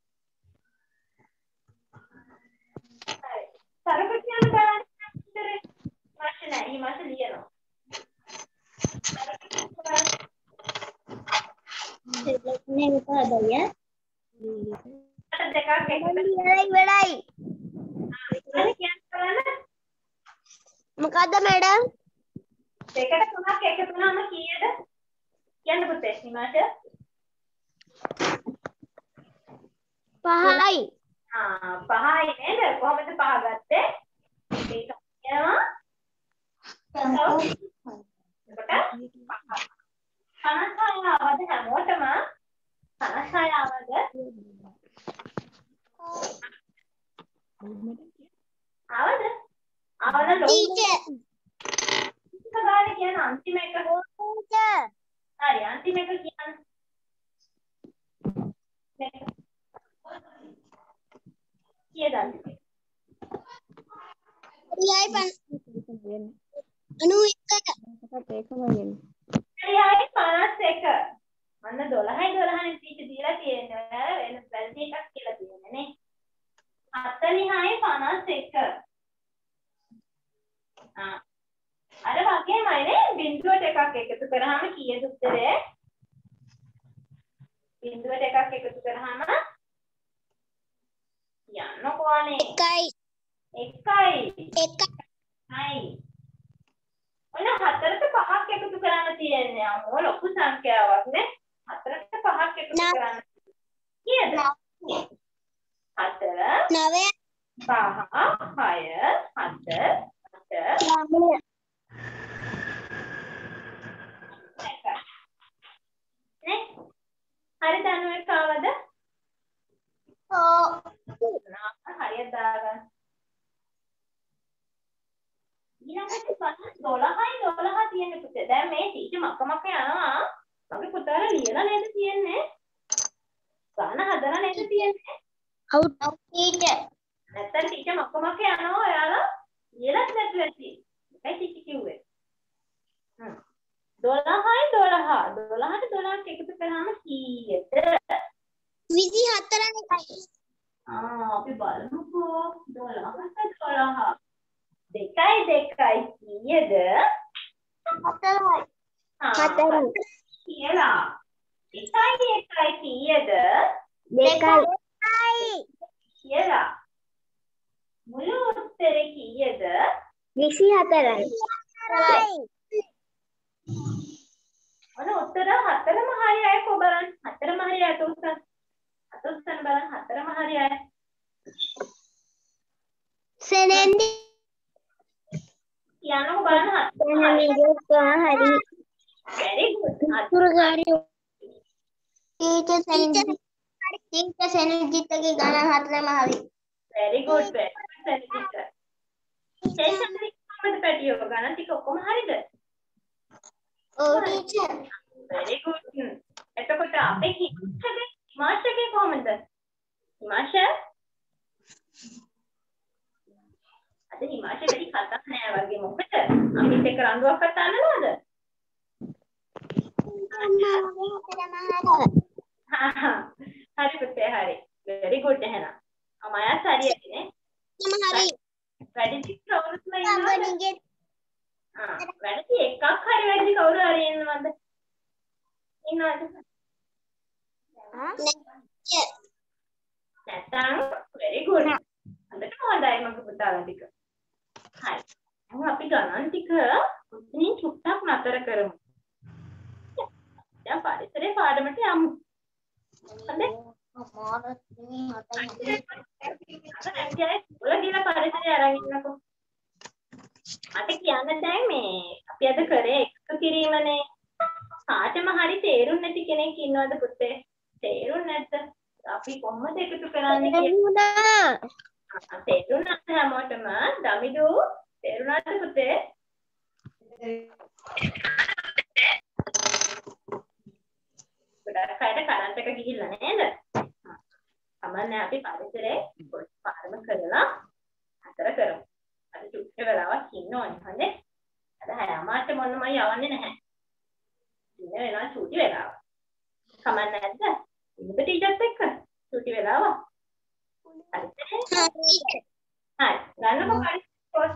හරි. සරක කියන්න බලන්න. ඉතරේ මාෂ නැහැ. හිමාච ලියනවා. සරක කියන්න බලන්න. නේ විතරයි. දෙකක් එකතු ඉවරයි ඉවරයි. හරි කියන්න බලන්න. මොකද්ද මැඩම්? දෙකට තුනක් එකතු වුනහම කීයද? කියන්න පුතේ හිමාච. පහයි. ආ පහයි නේද? කොහොමද පහ ගත්තේ? ඒක කියනවා. එතකොට පනස් හය ආවද හැමෝටම? පනස් හය ආවද? ආවද? ආවද ටීචර්. ගානේ කියන අන්තිම එක. ටීචර්. හරි අන්තිම එක කියන්න. කීයද අන්තිම එක? ඊයයි පන් අනූ එක. හරියි පනස් එක. අන්න දොළහයි දොළහයි තීච දීලා තියෙනවා. වෙන වැරදි එකක් කියලා තියෙනවා නේ. හතලිහයි පනස් එක. ආ අර වගේමයි නේ බිංදුවට එකක් එකතු කරාම කීයද උත්තරේ? බිංදුවට එකක් එකතු කරාම යන්නකෝ අනේ එකයි. එකයි. එකයි. හයි. ඔන්න හතරට පහක් එකතු කරන්න තියෙන්නේ. අමෝ ලොකු සංඛ්‍යාවක් නේ. හතරට පහක් එකතු කරන්න. කීයද? හතර නවය. පහ හය හත අට නවය. නේ හරි දනුවෙක් ආවද? ඔව්. හරියට දාගන්න. ඊළඟට පනස් දොළහයි දොළහ තියෙන පුතේ. දැන් මේ ටීචර් මක මක යනවා. මගේ පුතාලා ලියලා නේද තියෙන්නේ? ගාන හදලා නේද තියෙන්නේ? ඔව් ටීචර්. නැත්තම් ටීචර් මක මක යනවා. ඔයාලා ලියලත් නැතුව ඇති. ඒකයි ටීචර් කිව්වේ. හ්ම්. දොළහයි දොළහ. දොළහට දොළහක් එකතු කරාම කීයද? විසි හතරයි. ආ අපි බලමුකෝ. දොළහට දොළහ. දෙකයි දෙකයි කීයද? හතරයි. හතරයි. කියලා. එකයි එකයි කීයද? දෙකයි. කියලා. මුළු උත්තරේ කීයද? විසි හතරයි. ඔන්න උත්තර හතරම හරි අය කො බලන්න. හතරම හරි අය උත්තර. අතුස්සන බලන්න හතරම හරි අය. සෙනෙන්දි කියන්නකො බලන්න හතරම හරි. very good. අතුරුකාරියෝ ටීචර් සෙනෙන්දි ටීචර් සෙනෙන්දිත්ගේ ගණන් හතරම හරි. very good. very good Senendith. Tension එකක්ද පැටියෝ ගණන් ටික ඔක්කොම හරිද? ඔව් ටීචර්. very good. එතකොට අපේ හිමාෂගේ හිමාෂගේ කොහමද? හිමාෂ අද හිමාෂ වැඩි කතා නෑ වගේ මොකද? අපිත් එක්ක රණ්ඩුවක් කතා නෑද? හරි පුතේ හරි. very good එහෙනම්. අමයත් හරියටනේ. මම හරි. වැඩි කවුරුත් ඉන්නවද? ආ වැඩි එකක් හරි වැඩි කවුරු හරි ඉන්නවද? ඉන්නවද? නැත්තම් very good. හොඳට හොඳයි මගේ පුතාලා ටික. හරි. දැන් අපි ගණන් ටික උත්තරී චුට්ටක් නතර කරමු. දැන් පරිසරේ පාඩමට යමු. හොඳයි. අමාරුත් නෙමෙයි හතයි. ඔය දින පරිසරය අරන් ඉන්නකෝ. අට කියන්න දැන් මේ අපි අද කරේ එකතු කිරීමනේ. කාටම හරි තේරුම් නැති කෙනෙක් ඉන්නවද පුතේ? තේරුම් නැද්ද? අපි කොහොමද එකතු කරන්නේ කියලා? තේරුණාද හැමෝටම? දමිදු තේරුණාද පුතේ? ගොඩක් අයට කරන්ට් එක ගිහිල්ලා නේද? සමහරවිට අපි පරිසරේ පාරම කරලා අතර කරමු. අද චුට්ට වෙලාවක් ඉන්න ඕනේ. හොඳේ. අද හැමෝටම මොනම යවන්නේ නැහැ. ඉන්න වෙනවා චුටි වෙලාවක්. කමක් නැද්ද? ඉන්නද ටීචර්ස් එක්ක? චුටි වෙලාවක්. හරි. හරි. ගන්නකො පරිසරේ.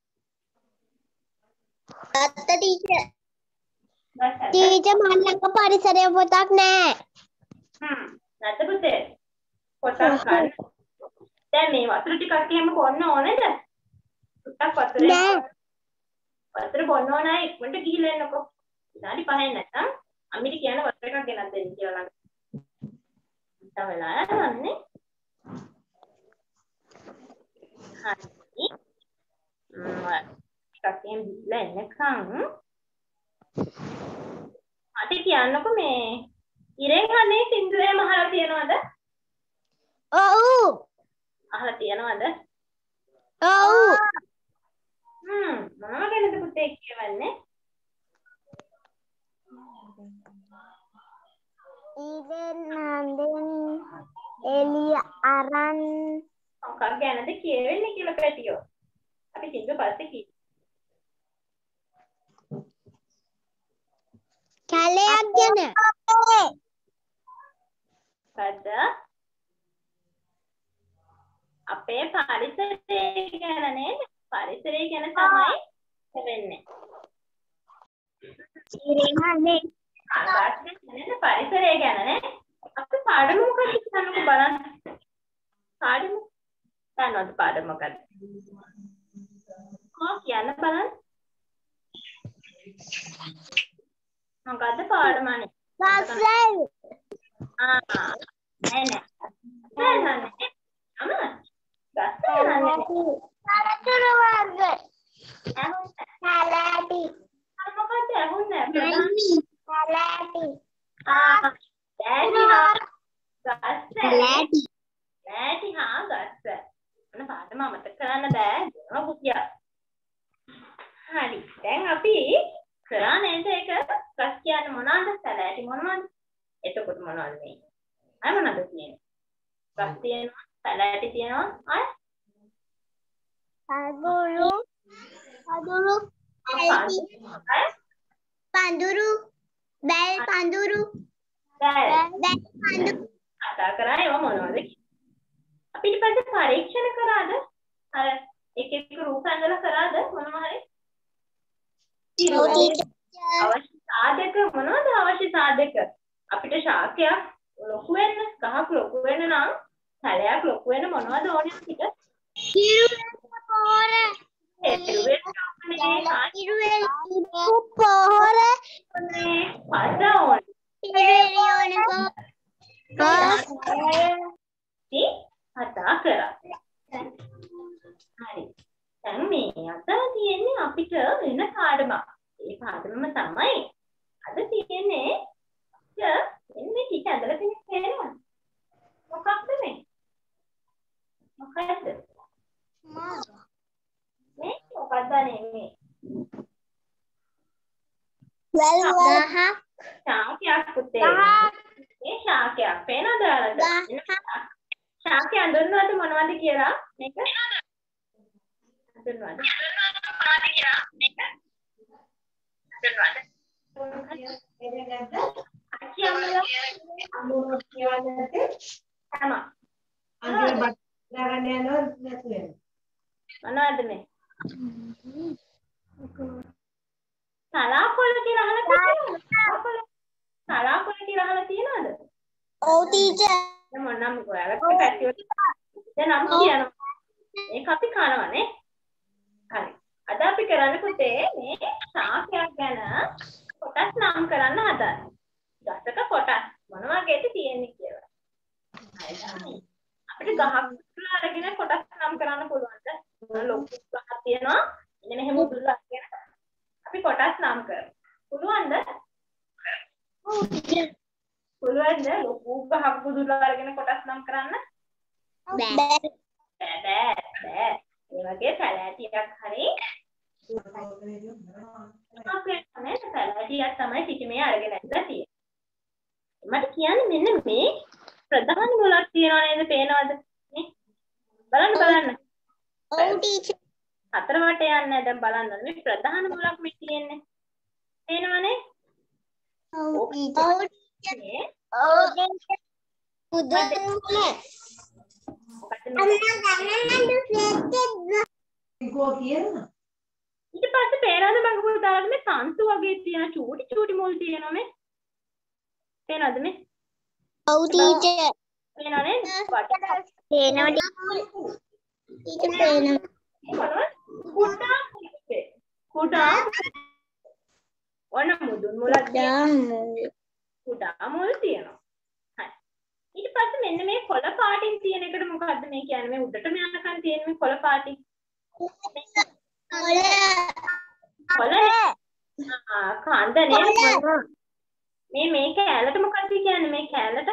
අත්ත ටීචර්. ටීචර් මම ළඟ පරිසරයේ පොතක් නැහැ. හ්ම්. නැද්ද පුතේ? පොතක් ගන්න. දැන් මේ වතුර ටිකක් එහෙම බොන්න ඕනේද? ටිකක් වතුරේ. නෑ. වතුර බොන්න ඕන අය ඉක්මනට ගිහිල්ලා එන්නකෝ. විනාඩි පහෙන් නැත්තම් අම්මිට කියන වතුර එකක් ගෙනත් දෙන්න කියලා ළඟ. ඉතින් වෙලා යන්නේ. හරි. ම්ම් ටිකක් එහෙම ගිහිල්ලා එන්නකම් අද කියන්නකෝ මේ ඉරෙන් අනේ සින්දුවේ මහලා තියනවද? ඔව්. අහලා තියනවද? ඔව්. හ්ම් මොනවද ගැනද පුතේ කියවන්නේ? ඉරෙන් නන්දෙන් එළිය අරන් මොකක් ගැනද කියවෙන්නේ කියලා පැටියෝ. අපි සින්දුව පස්සේ කි. කැලයක් ගැන. පද අපේ පරිසරය ගැන නේද? පරිසරය ගැන තමයි වෙන්නේ. ඉරෙන් අනේ ආගාස්ට් නේද පරිසරය ගැන නේ? අපි පාඩම මොකක්ද කියන්නකෝ බලන්න. පාඩම දන්නවද පාඩම මොකක්ද? කොහොම කියන්න බලන්න. මොකද්ද පාඩම අනේ? ගස්වැල්. ආ නෑ නෑ. නෑ නෑ. අම ගස්වැල් නෑ. සරතුරු වර්ග. ඇහුන්නේ සලාටි. අර මොකද්ද ඇහුන්නේ ප්‍රධාන සලාටි. ආ දැන් ගස්වැල්. සලාටි. දැටි හා ගස්වැල්. මොන පාඩම මතක කරන්න බෑ. දෙනවා පුතියා. හරි. දැන් අපි කරා නේද ඒක ගස් කියන්නේ මොනවද? සලාටි මොනවද? එතකොට මොනවද මේ? අය මොනවද කියන්නේ? ගස් තියෙනවා, සලාටි තියෙනවා, අය පඳුරු. පඳුරු. අය පඳුරු. බැල් පඳුරු. බැල්. බැල් පඳුරු. කතා කරා ඒවා මොනවද? අපි ඊට පස්සේ පරීක්ෂණ කරාද? අර එක එක රූප ඇඳලා කරාද මොනවා හරි? අවශ්‍ය සාධක මොනවද අවශ්‍ය සාධක? අපිට ශාකයක් ලොකු වෙන්න, ගහක් ලොකු වෙන්න නම් සැලයක් ලොකු වෙන්න මොනවද ඕනේ අපිට? කිරු පොර. එළුවේ ඕනේ. ඉරුවේ පොහොර පද ඕනේ. ඉරුවේ ඕනේ ඉතින් කතා කරා. හරි. දැන් මේ අතන තියෙන්නේ අපිට වෙන පාඩමක්. ඒ පාඩමම තමයි අද තියෙන්නේ එන්නේ ටික ඇදලා තියෙන තේරෙනවද? මොකක්ද මේ? මොකක්ද? මේ මොකක්ද නේ? වැල් ගහක් ශාකයක් පුතේ. මේ ශාකයක් පේනවද ඔයාලට? ශාකය අඳුරනවද මොනවද කියලා? මේක අඳුරනවද? මොනවද කියලා? මේක අඳුරනවද? අකියම්මලා අඳුරන කියවන්නට තමයි. අඳුර බත් දාගන්න යනවා නැතුව යනවා. මොනවද මේ? සලාකොළ කියලා අහලා තියෙනවද? සලාකොළ කියලා අහලා තියෙනවද? ඔව් ටීචර් මොනනම් ඔයාලට පැටිවල දැන් නම් කියනවා. ඒක අපි කනවනේ. හරි. අද අපි කරන්නේ පුතේ මේ ශාකයක් ගැන කොටස් නම් කරන්න හදන්නේ. දසක කොටස් මොන වගේද තියෙන්නේ කියලා. හරි. අපිට ගහක් උඩලා අරගෙන කොටස් නම් කරන්න පුළුවන්ද? ලොකු ගහක් තියෙනවා. එන්න මෙහෙම උඩලා අරගෙන අපි කොටස් නම් කරමු. පුළුවන්ද? ඔව් ටීචර් පුළුවන්ද? ලොකු ගහක් උඩලා අරගෙන කොටස් නම් කරන්න? බෑ බෑ බෑ බෑ. ඒ වගේ සැලෑටියක් හරි අපේ තමයි සැලෑටියක් තමයි පිටිමේ අරගෙන ඇවිල්ලා තියෙන්නේ. මට කියන්නේ මෙන්න මේ ප්‍රධාන මුලක් තියනවා නේද? පේනවද? නේ? බලන්න බලන්න. ඔව් ටීචර් හතර වට යන්නේ දැන් බලන්න මේ ප්‍රධාන මුලක් මේ තියෙන්නේ. පේනවනේ? ඔව් ටීචර් ඔව් ටීචර් ඔව් ටීචර් පුදුම මොකක්ද අම්මා ගන්නන්න ෆ්ලෙක්ට් ඉකෝ කියනවා. ඊට පස්සේ පේනවද මම පුතාලට මේ තන්තු වගේ තියෙන චූටි චූටි මුල් තියෙනවා මේ. පේනවද මේ? ඔව් ටීචර් පේනවනේ? වට පේනවා ටීචර් පේනවා මොනවද? කුඩා මුල්. කුඩා ඔන්න මුදුන් මුලක් කුඩා මුල් තියෙනවා. හරි. ඊට පස්සේ මෙන්න මේ කොළ පාටින් තියෙන එකට මොකද්ද මේ කියන්නේ? මේ උඩටම යනකන් තියෙන මේ කොළ පාටින්. කොළ කොළ ආ කන්ද නේද? මේ මේ කැලට මොකක්ද කියන්නේ මේ කැලට?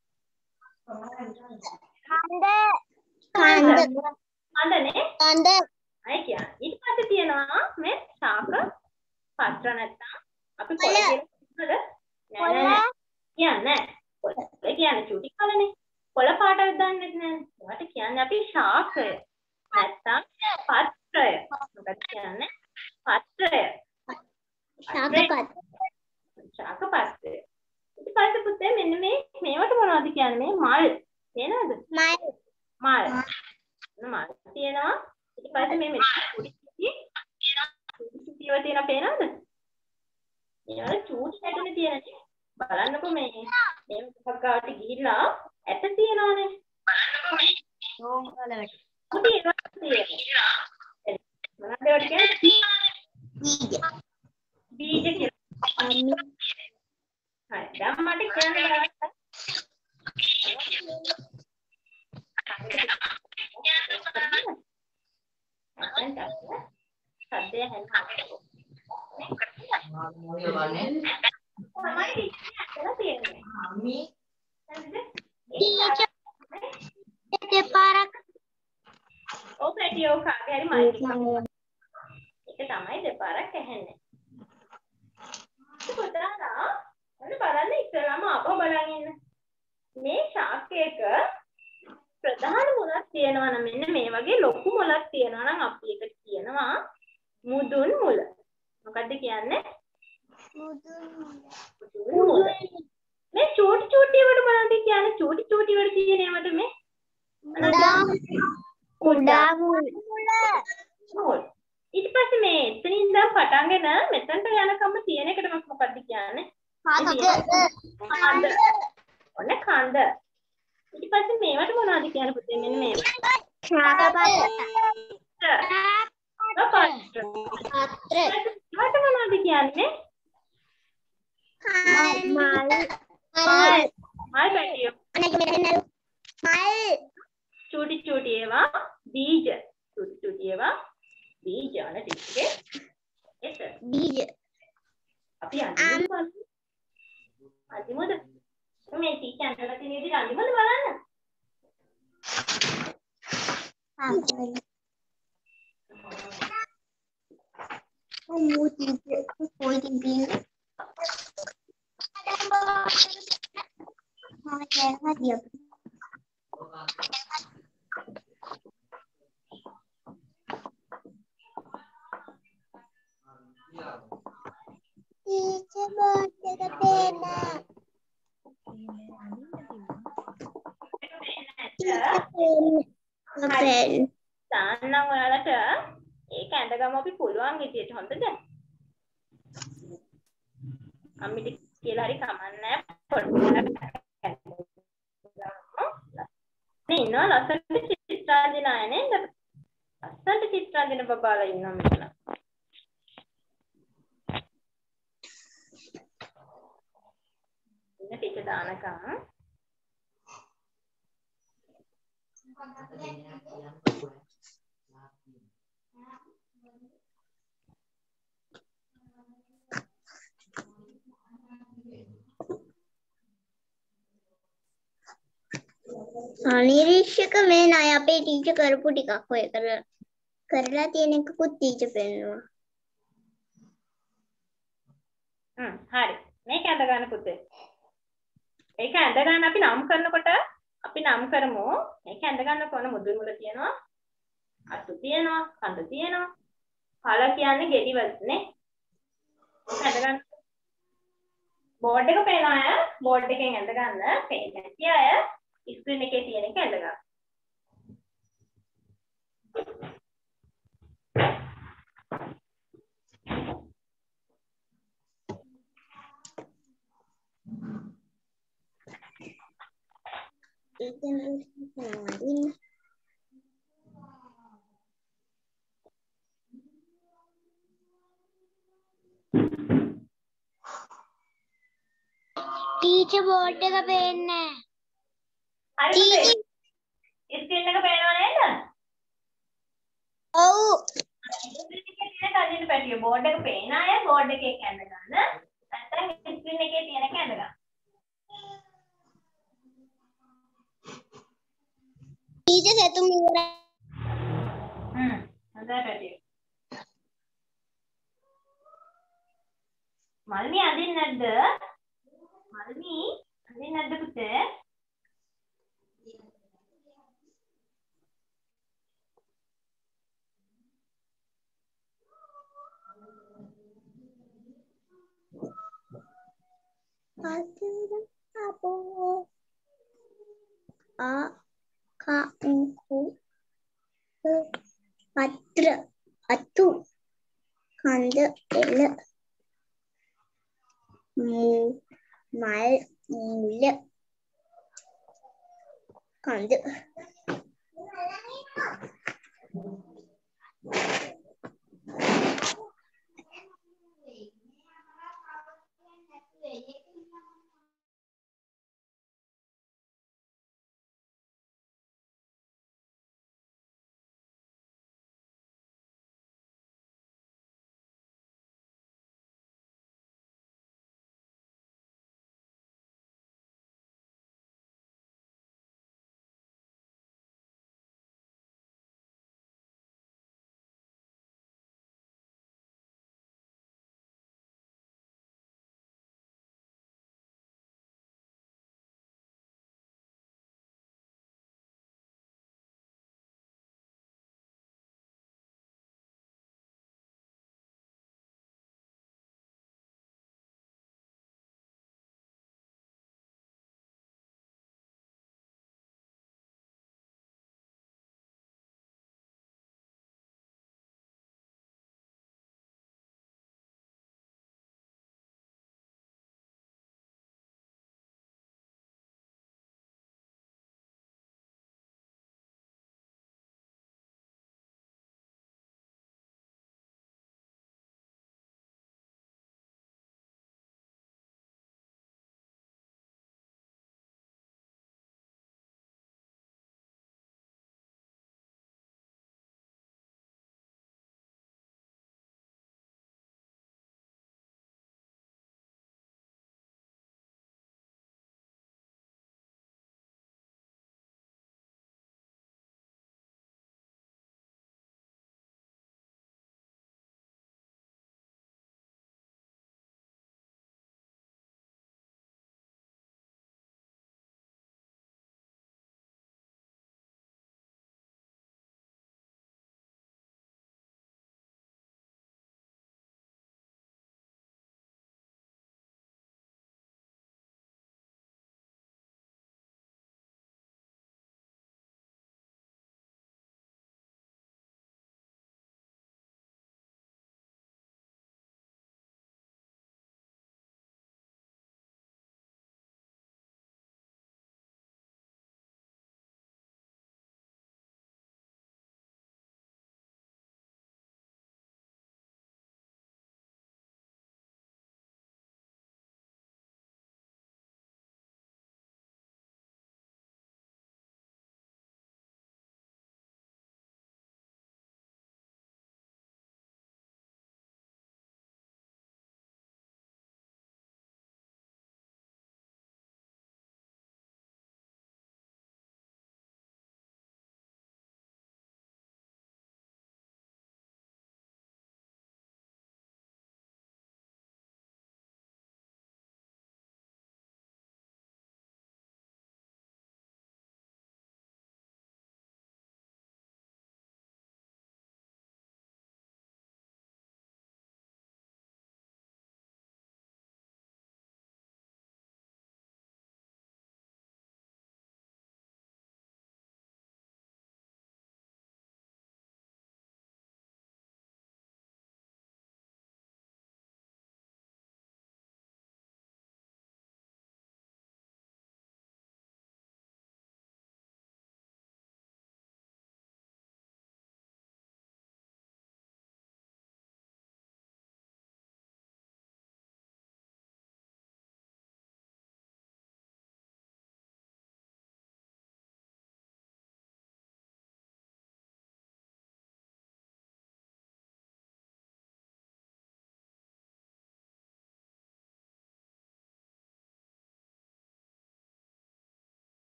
කන්ද කන්ද කන්දනේ? කන්ද අය කියන්නේ. ඊට පස්සේ තියෙනවා මේ ශාක පත්‍ර නැත්තම් අපි කොළ කියනද? නෑ නෑ කියන්නේ කොළ කියන්නේ චුටි කලනේ. කොළ පාටක් දාන්නෙත් නෑ. ඒකට කියන්නේ අපි ශාකය. නැත්තම් පත්‍රය. මොකක්ද කියන්නේ? පත්‍රය. ශාක පත්‍ර ශාක පත්‍රය. ඊට පස්සේ පුතේ මෙන්න මේ මේවට මොනවද කියන්නේ? මේ මල්. තේනවද? මල් මල්. මල් තියෙනවා. ඊට පස්සේ මේ මෙතන පොඩි චුටි චුටි ඒවා තියෙනවා පේනවද? මේවල චූටි පැටලේ තියෙනනේ. බලන්නකෝ මේ මේ පක්කාවට ගිහිල්ලා ඇට තියෙනවානේ. බලන්නකෝ මේ. ඕම් වලට. පුතේ ඒවා තියෙනවා. මොනවද ඒවට කියන්නේ? බීජ බීජ කියලා. හරි. දැන් මට කියන්න බලන්න. සද්දය හෙන්නා. මොකක්ද බලන්නේ? තමයි ඉස්සෙල්ලා තියෙන්නේ. අම්මි දෙපාරක් ඔව් පැටියෝ කාගේ හරි මයික් එක තමයි දෙපාරක් ඇහෙන්නේ. පුතාලා ඔන්න බලන්න ඉස්සෙල්ලාම අපව බලන් ඉන්න. මේ ශාකයක ප්‍රධාන මුලක් තියෙනවා නම් මෙන්න මේ වගේ ලොකු මුලක් තියෙනවා නම් අපි ඒක කියනවා මුදුන් මුල. මොකද්ද කියන්නේ? මුදුන් මුල. මේ චූටි චූටි වල මොනවද කියන්නේ? චූටි චූටි වල තියෙන ඒවට මේ කුඩා මුල මුල. ඊට පස්සේ මේ එතනින් ඉඳන් පටන්ගෙන මෙතනට යනකම් තියෙන එකට මොකක්ද කියන්නේ? කන්ද. ඔන්න කන්ද. ඊට පස්සේ මේවට මොනවද කියන්නේ පුතේ? මෙන්න මේවා. ශාක පත්‍ර පත්‍ර. පත්‍ර. ඊට මොනවද කියන්නේ? මල්. මල්. මල් පැටියෝ. මල්. චූටි චූටි ඒවා බීජ. චූටි චූටි ඒවා බීජ වල ටිකේ. එත. බීජ. අපි අඳිමුද බලන්න. අඳිමුද? මේ ටීචර් අඳලා තියෙන විදිහට අඳිමුද බලන්න. Oh, mau tidur, mau tidur. Mau jangan dia. Tidur mau jaga pena. Pen. දාන්නම් ඔයාලට ඒක ඇඳගමු අපි පුළුවන් විදියට හොඳද? අම්මිට කියලා හරි කමන්නේ පොඩ්ඩක්. නේ ඉන්නවා ලස්සන චිත්‍රාංජන අය නේද? ලස්සන චිත්‍රාංජන බබාලා ඉන්නවා මෙතන. ඉන්න පිට දානකම් අනිරීක්ෂක මේ ණය අපේ ටීචර් කරපු ටිකක් ඔය කරලා කරලා තියෙන එකකුත් ටීචර් පෙන්නනවා. හ්ම් හරි. මේක ඇඳ ගන්න පුතේ. ඒක ඇඳ ගන්න අපි නම් කරනකොට අපි නම් කරමු. මේක ඇඳ ගන්න කොන මුදුන් මුල තියෙනවා. අතු තියෙනවා, කඳ තියෙනවා. පළ කියන්නේ ගෙඩිවල නේ. ඒක ඇඳ ගන්න. බෝඩ් එක පේනවා අය. බෝඩ් එකෙන් ඇඳ ගන්න. පේන්නේ නැති අය ස්ක්‍රීන් එකේ තියෙන එක ඇඳ ගන්න. ඒක නෙවෙයි. ටීචර් බෝඩ් එක පේන්නේ නැහැ. හරි පුතේ. ස්ක්‍රීන් එක පේනව නේද? ඔව්. ස්ක්‍රීන් එකේ තියෙන කලින් පැටිය බෝඩ් එක පේන අය බෝඩ් එකේ ඇඳ ගන්න. නැත්නම් ස්ක්‍රීන් එකේ තියෙන එක ඇඳ ගන්න. ටීචර් සතුම් ඉවරයි. හ්ම්. හොඳයි පැටිය. මල්මි අඳින්නේ නැද්ද? මල්මි අඳින්නේ නැද්ද පුතේ? Patra apa? A kangku patra atu kanda ela mu mal mula kanda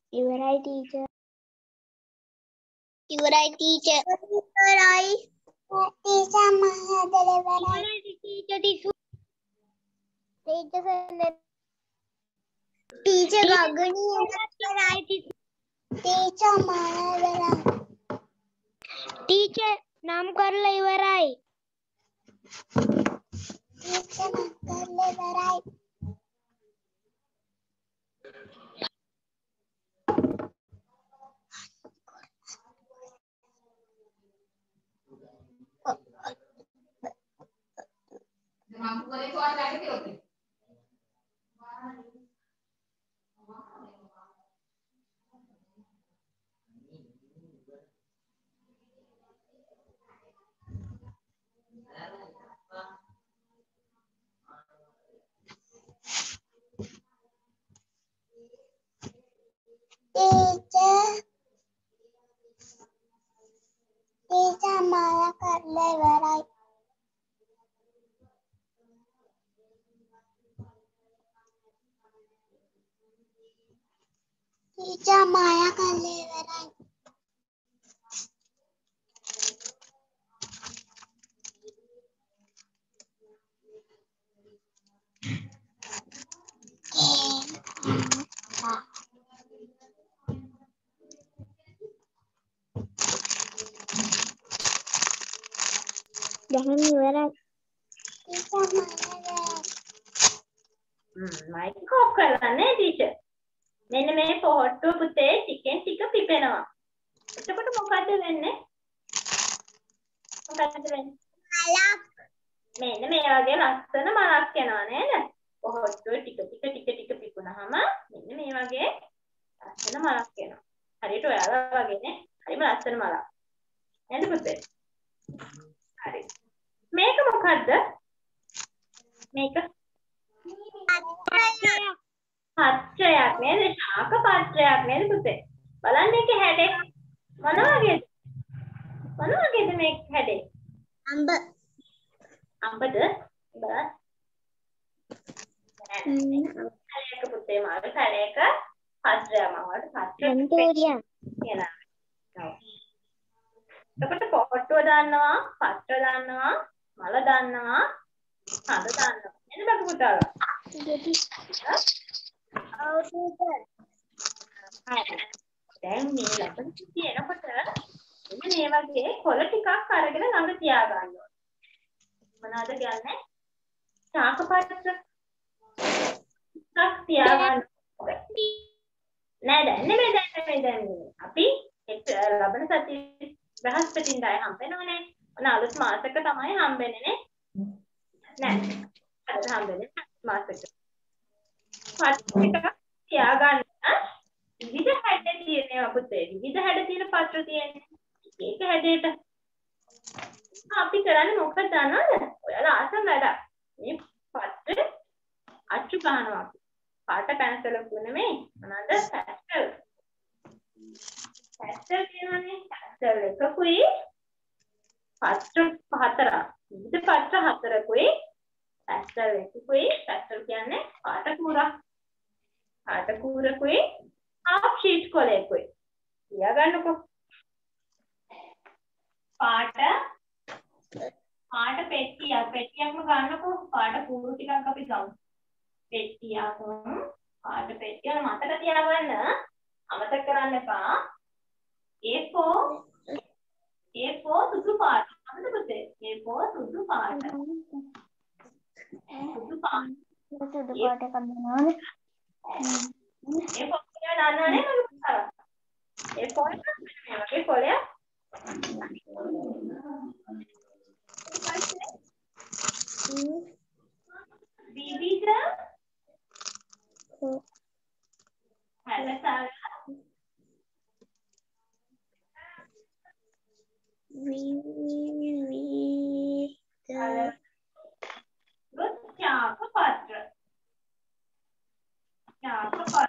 ඉවරයි ටීචර්. ඉවරයි ටීචර්. ඉවරයි. ටීචර් මම හදලා ඉවරයි. Teacher tissue. Teacher send. Teacher Gagani ඉවරයි ටිසු. ටීචර් මම හදලා. ටීචර් නම් කරලා ඉවරයි. ටීචර් නම් කරලා ඉවරයි. Mampu kali kau ada lagi okey. Teacher, teacher माया कर ले वराई. Teacher माया कर ले वराई. Jangan ibarat. Teacher mana? Hmm, mic off කරලා නේ teacher. මෙන්න මේ පොහට්ටුව පුතේ ටිකෙන් ටික පිපෙනවා. එතකොට මොකද වෙන්නේ? මොකද වෙන්නේ? Malak. මෙන්න මේ වගේ ලස්සන මලක් එනවා නේද? පොහට්ටුව ටික ටික ටික ටික පිපුණාම මෙන්න මේ වගේ ලස්සන මලක් එනවා. හරියට ඔයාලා වගේනේ. හරිම ලස්සන මලක්. නේද පුතේ? හරි. මේක මොකද්ද? මේක පත්‍රයක් නේද? ශාක පත්‍රයක් නේද පුතේ? බලන්න මේකේ හැඩය මොන වගේද? මොන වගේද මේ හැඩය? Amba. අඹද? බලන්න. කලයක පුතේ මාර කලයක පත්‍රයක් මවට පත්‍රයක් Venturia. කියලා. ඔව්. එතකොට පොහට්ටුව දාන්නවා, පත්‍ර දාන්නවා, මල දාන්නවා, හඳ දාන්නවා. නේද බබු පුතාලා? Jadi. Oh, teacher. දැන් මේ ලබන තියෙනකොට මෙන්න මේ වගේ කොළ ටිකක් අරගෙන ළඟ තියා ගන්න ඕනේ. මොනවද කියන්නේ? ශාක පත්‍ර ටිකක් තියා ගන්න. නෑ දැන් නෙමෙයි දැන් නෙමෙයි දැන් නෙමෙයි. අපි ලබන සතියේ බ්‍රහස්පතින්දායි හම්බ වෙනවනේ. ඔන්න අලුත් මාසෙක තමයි හම්බෙන්නේ නේ. නෑ. අද හම්බෙන්නේ මාසෙක. පත්‍ර තියා ගන්න. විවිධ හැඩ තියෙනවා පුතේ. විවිධ හැඩ තියෙන පත්‍ර තියෙන්නේ. ඒක හැඩයට අපි කරන්නේ මොකක්ද දන්නවද? ඔයාලා ආසම වැඩක්. මේ පත්‍ර අච්චු ගන්නවා. පාට පැන්සලක් නෙමෙයි. මොනවාද? පැස්ටල්. පැස්ටල් කියනවානේ. පැස්ටල් එකකුයි පත්‍ර හතරක්. විවිධ පත්‍ර හතරකුයි පැස්ටල් එකකුයි. පැස්ටල් කියන්නේ පාට කූරක්. පාට කූරකුයි half sheet කොලයකුයි. තියා ගන්නකො. පාට පාට පෙට්ටියක් පෙට්ටියක්ම ගන්නකො. පාට කූරු ටිකක් අපි ගමු. පෙට්ටියක් පාට පෙට්ටිය මතක තියාගන්න. අමතක කරන්න එපා. A four A four සුදු පාට. හරිද පුතේ? A four සුදු පාට. සුදු පාට. සුදු පාට කම්බනෝනේ. A four කියලා දාන්නනේ මම පුතා. A four එක මේ වගේ කොලයක්. විවිධ හැඩතල විවිධ ශාක පත්‍ර ශාක පත්‍ර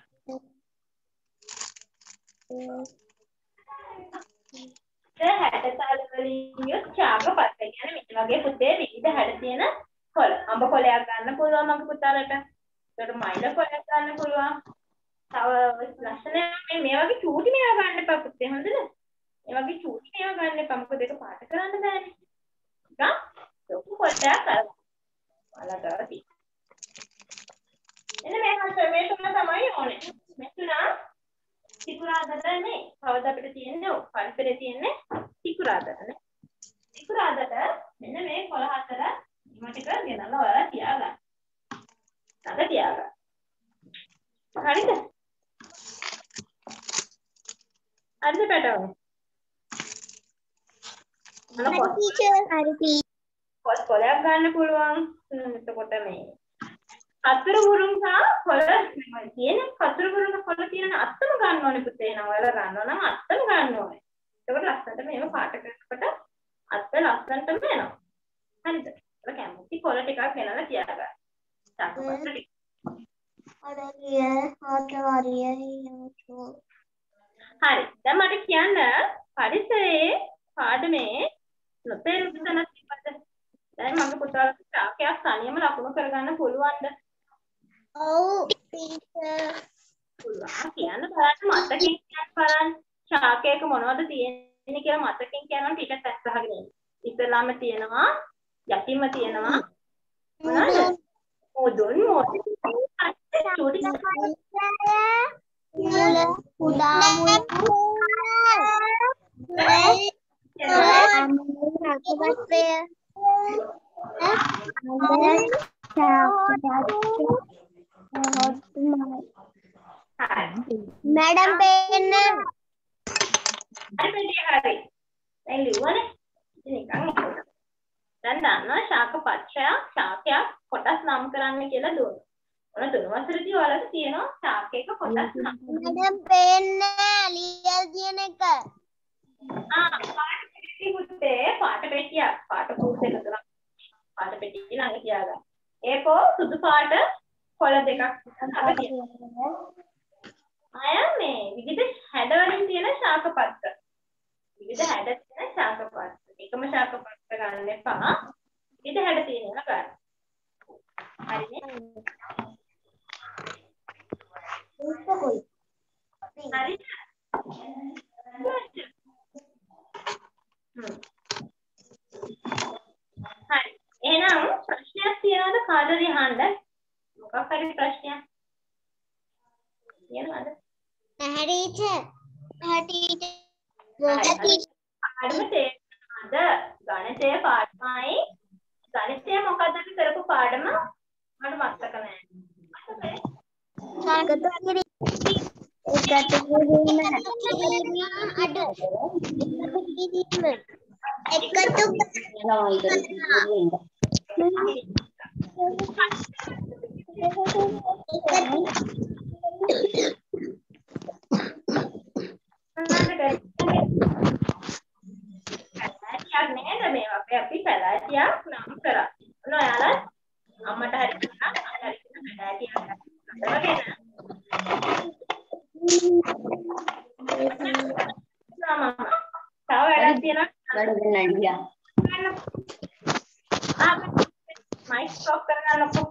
හැඩතල වලින් යුත් ශාක පත්‍ර කියන්නේ මේ වගේ පුතේ විවිධ හැඩ තියෙන කොළ. අඹ කොළයක් ගන්න පුළුවන් මගේ පුතාලට. ඒකට මයිල කොළයක් ගන්න පුළුවන්. තව ලස්සන මේ මේ වගේ චූටි මේවා ගන්න එපා පුතේ හොඳද? මේ වගේ චූටි මේවා ගන්න එපා මොකද ඒක පාට කරන්න බෑනේ. ටිකක් ලොකු කොටයක් කරගන්න. ඔයාලා කරති. එන්න මේ හතර මේ තුන තමයි ඕනේ. මේ තුන සිකුරාදට නේ. කවද අපිට තියෙන්නේ ඔව් පරිසරයේ තියෙන්නේ සිකුරාදට නේ. සිකුරාදට මෙන්න මේ කොළ හතර ඉම ටික ගෙනල්ලා ඔයාලා තියාගන්න. ළඟ තියාගන්න. හරිද? හරිද පැටවෝ? හරි ටීචර් හරි ටීචර් පොත් කොලයක් ගන්න පුළුවන්. එතකොට මේ කතර බුරුම් සහ කොළ තියෙන කතර බුරුම් කොළ තියෙන අත්තම ගන්න ඕනේ පුතේ. නම වල ගන්නවා නම් අත්තම ගන්න ඕනේ. එතකොට ලස්සනට මේව පාට කරනකොට අත්ත ලස්සනටම එනවා. හරිද? ඒක කැමති කොළ ටිකක් ගෙනලා තියාගන්න. චාකපත්‍ර ටික. අරලිය ආතවරිය යෝ. හරි. දැන් මට කියන්න පරිසරයේ පාඩමේ නොතේරුම් තැනක් තිබ්බද? දැන් මගේ පුතාට ශාකයක් තනියම ලකුණු කරගන්න පුළුවන්ද? ඔව් ටීචර්. පුළුවන්. කියන්න බලන්න මතකෙන් කියන්න බලන්න. ශාකයක මොනවද තියෙන්නේ කියලා මතකෙන් කියනනම් ටීචර් පැස් ගහගෙන ඉන්න. ඉස්සලාම තියෙනවා යටිම තියෙනවා මොනවද? මොදුන් මොදුන්. චූටි මුල කුඩා මුල मैडम पेन හරි හරි දැන් ලිව්වනේ නිකන් දැන් දන්නවා ශාක පත්‍රය ශාකයක් කොටස් නම් කරන්න කියලා දුන්නා. ඔන්න තුන වසරේදී ඔයාලට තියෙනවා ශාකයක කොටස් නම්. मैडम पेन ලියලා තියෙන එක. ආ පාට පෙට්ටිය පුතේ පාට පෙට්ටිය පාට කෝස් එක තුනක් පාට පෙට්ටිය ළඟ තියාගන්න. ඒකෝ සුදු පාට කොළ දෙකක් අග තියෙනවා. අය මේ විවිධ හැඩ වලින් තියෙන ශාක පත්‍ර. විවිධ හැඩ තියෙන ශාක පත්‍ර. එකම ශාක පත්‍ර ගන්න එපා. විවිධ හැඩ තියෙනවා ගන්න. හරිනේ? හරිද? හරි. එහෙනම් ප්‍රශ්නයක් තියනවද කාටද අහන්න? මොකක් හරි ප්‍රශ්නයක්? තියනවද? නැහැ ටීචර්. නැහැ ටීචර්. පාඩම තේරෙනවද? ගණිතය පාඩමයි. ගණිතය මොකක්ද අපි කරපු පාඩම? මට මතක නැහැ. එකතු කිරීම. එකතු කිරීම. අඩු. එකතු කිරීම. එකතු අපි පැලෑටියක් නම් කරා. ඔයාලා අම්මට හරි කියනවා හරි කියන පැලෑටියක් හදවගෙන. සමහර තව වැඩක් තියෙනවා. වැඩ දෙන්න ගියා. ආ මයික් ස්ටොප් කරගන්නකො.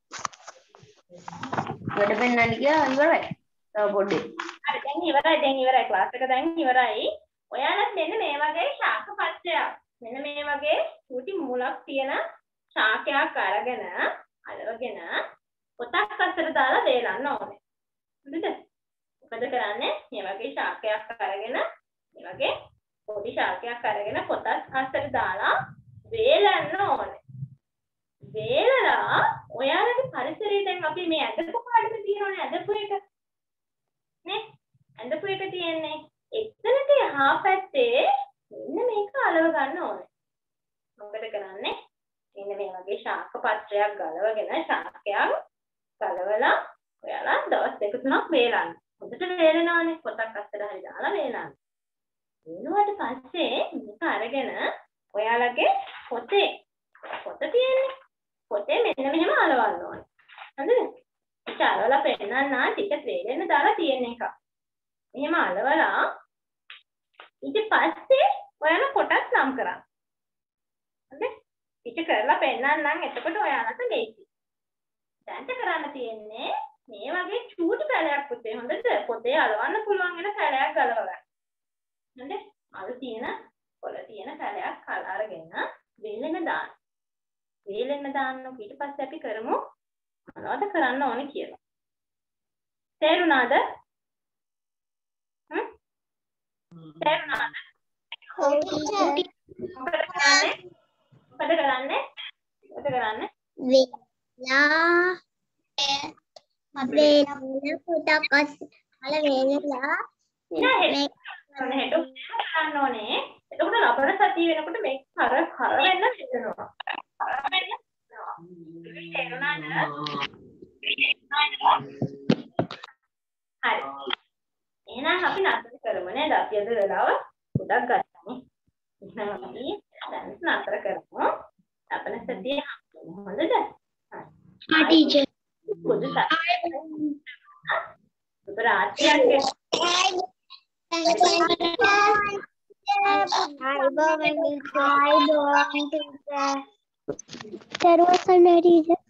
වැඩ පෙන්නන්න ගියා ඉවරයි. තව පොඩ්ඩේ. හරි දැන් ඉවරයි දැන් ඉවරයි ක්ලාස් එක දැන් ඉවරයි. ඔයාලත් මෙන්න මේ වගේ ශාක පත්‍රයක් මෙන්න මේ වගේ චූටි මූලක් තියෙන ශාකයක් අරගෙන අලවගෙන පොතක් අතර දාලා වේලන්න ඕනේ. හරිද? මොකද කරන්නේ? මේ වගේ ශාකයක් අරගෙන මේ වගේ පොඩි ශාකයක් අරගෙන පොතක් අතර දාලා වේලන්න ඕනේ. වේලලා ඔයාලගේ පරිසරයේ දැන් අපි මේ ඇඳපු පාඩම තියෙනවනේ ඇඳපු එක. නේ? ඇඳපු එක තියෙන්නේ. එතනට එහා පැත්තේ මෙන්න මේක අලව ගන්න ඕනේ. මොකද කරන්නේ? මෙන්න මේ වගේ ශාක පත්‍රයක් ගලවගෙන ශාකයක් ගලවලා ඔයාලා දවස් දෙක තුනක් වේලන්න. හොඳට වේලනවානේ පොතක් අස්සට හරි දාලා වේලන්න. වේලුවාට පස්සේ මේක අරගෙන ඔයාලගේ පොතේ පොත තියෙන්නේ. පොතේ මෙන්න මෙහෙම අලවන්න ඕනේ. හරිද? ඒක අලවලා පෙන්නන්න ටික වේලෙන්න දාලා තියෙන එක. මෙහෙම අලවලා ඊට පස්සේ ඔයාලා කොටස් නම් කරා. හරිද? ඊට කරලා පෙන්නන්නම් එතකොට ඔයාලට ලේසි. දැන් කරන්න තියෙන්නේ මේ වගේ චූටි පැලයක් පුතේ හොඳද? පොතේ අලවන්න පුළුවන් වෙන පැලයක් ගලව ගන්න. හොඳේ? අර තියෙන පොළ තියෙන පැලයක් අරගෙන වේලෙන දාන්න. වේලෙන දාන්න ඊට පස්සේ අපි කරමු මොනවද කරන්න ඕනේ කියලා. තේරුණාද? හ්ම්? තේරුණාද? ඔව් ටීචර්. මොකද කරන්නේ? මොකද කරන්නේ? මොකද කරන්නේ? වෙලා වෙන පුතක් අස් අල වෙනලා නෑ හෙට කරන්න ඕනේ. එතකොට ලබන සතිය වෙනකොට මේක කර කර වෙන්න හිතනවා. කර වෙන්න. තේරුණාද? හරි. එහෙනම් අපි නතර කරමු නේද? අපි අද වෙලාව පොඩක් ගන්නනේ. එහෙනම් අපි දැන් නතර කරමු. ලබන සතිය හම්බෙමු. හොඳද? හා ටීචර්. පොඩි සුබරාත්‍රියක්. Terus sendiri.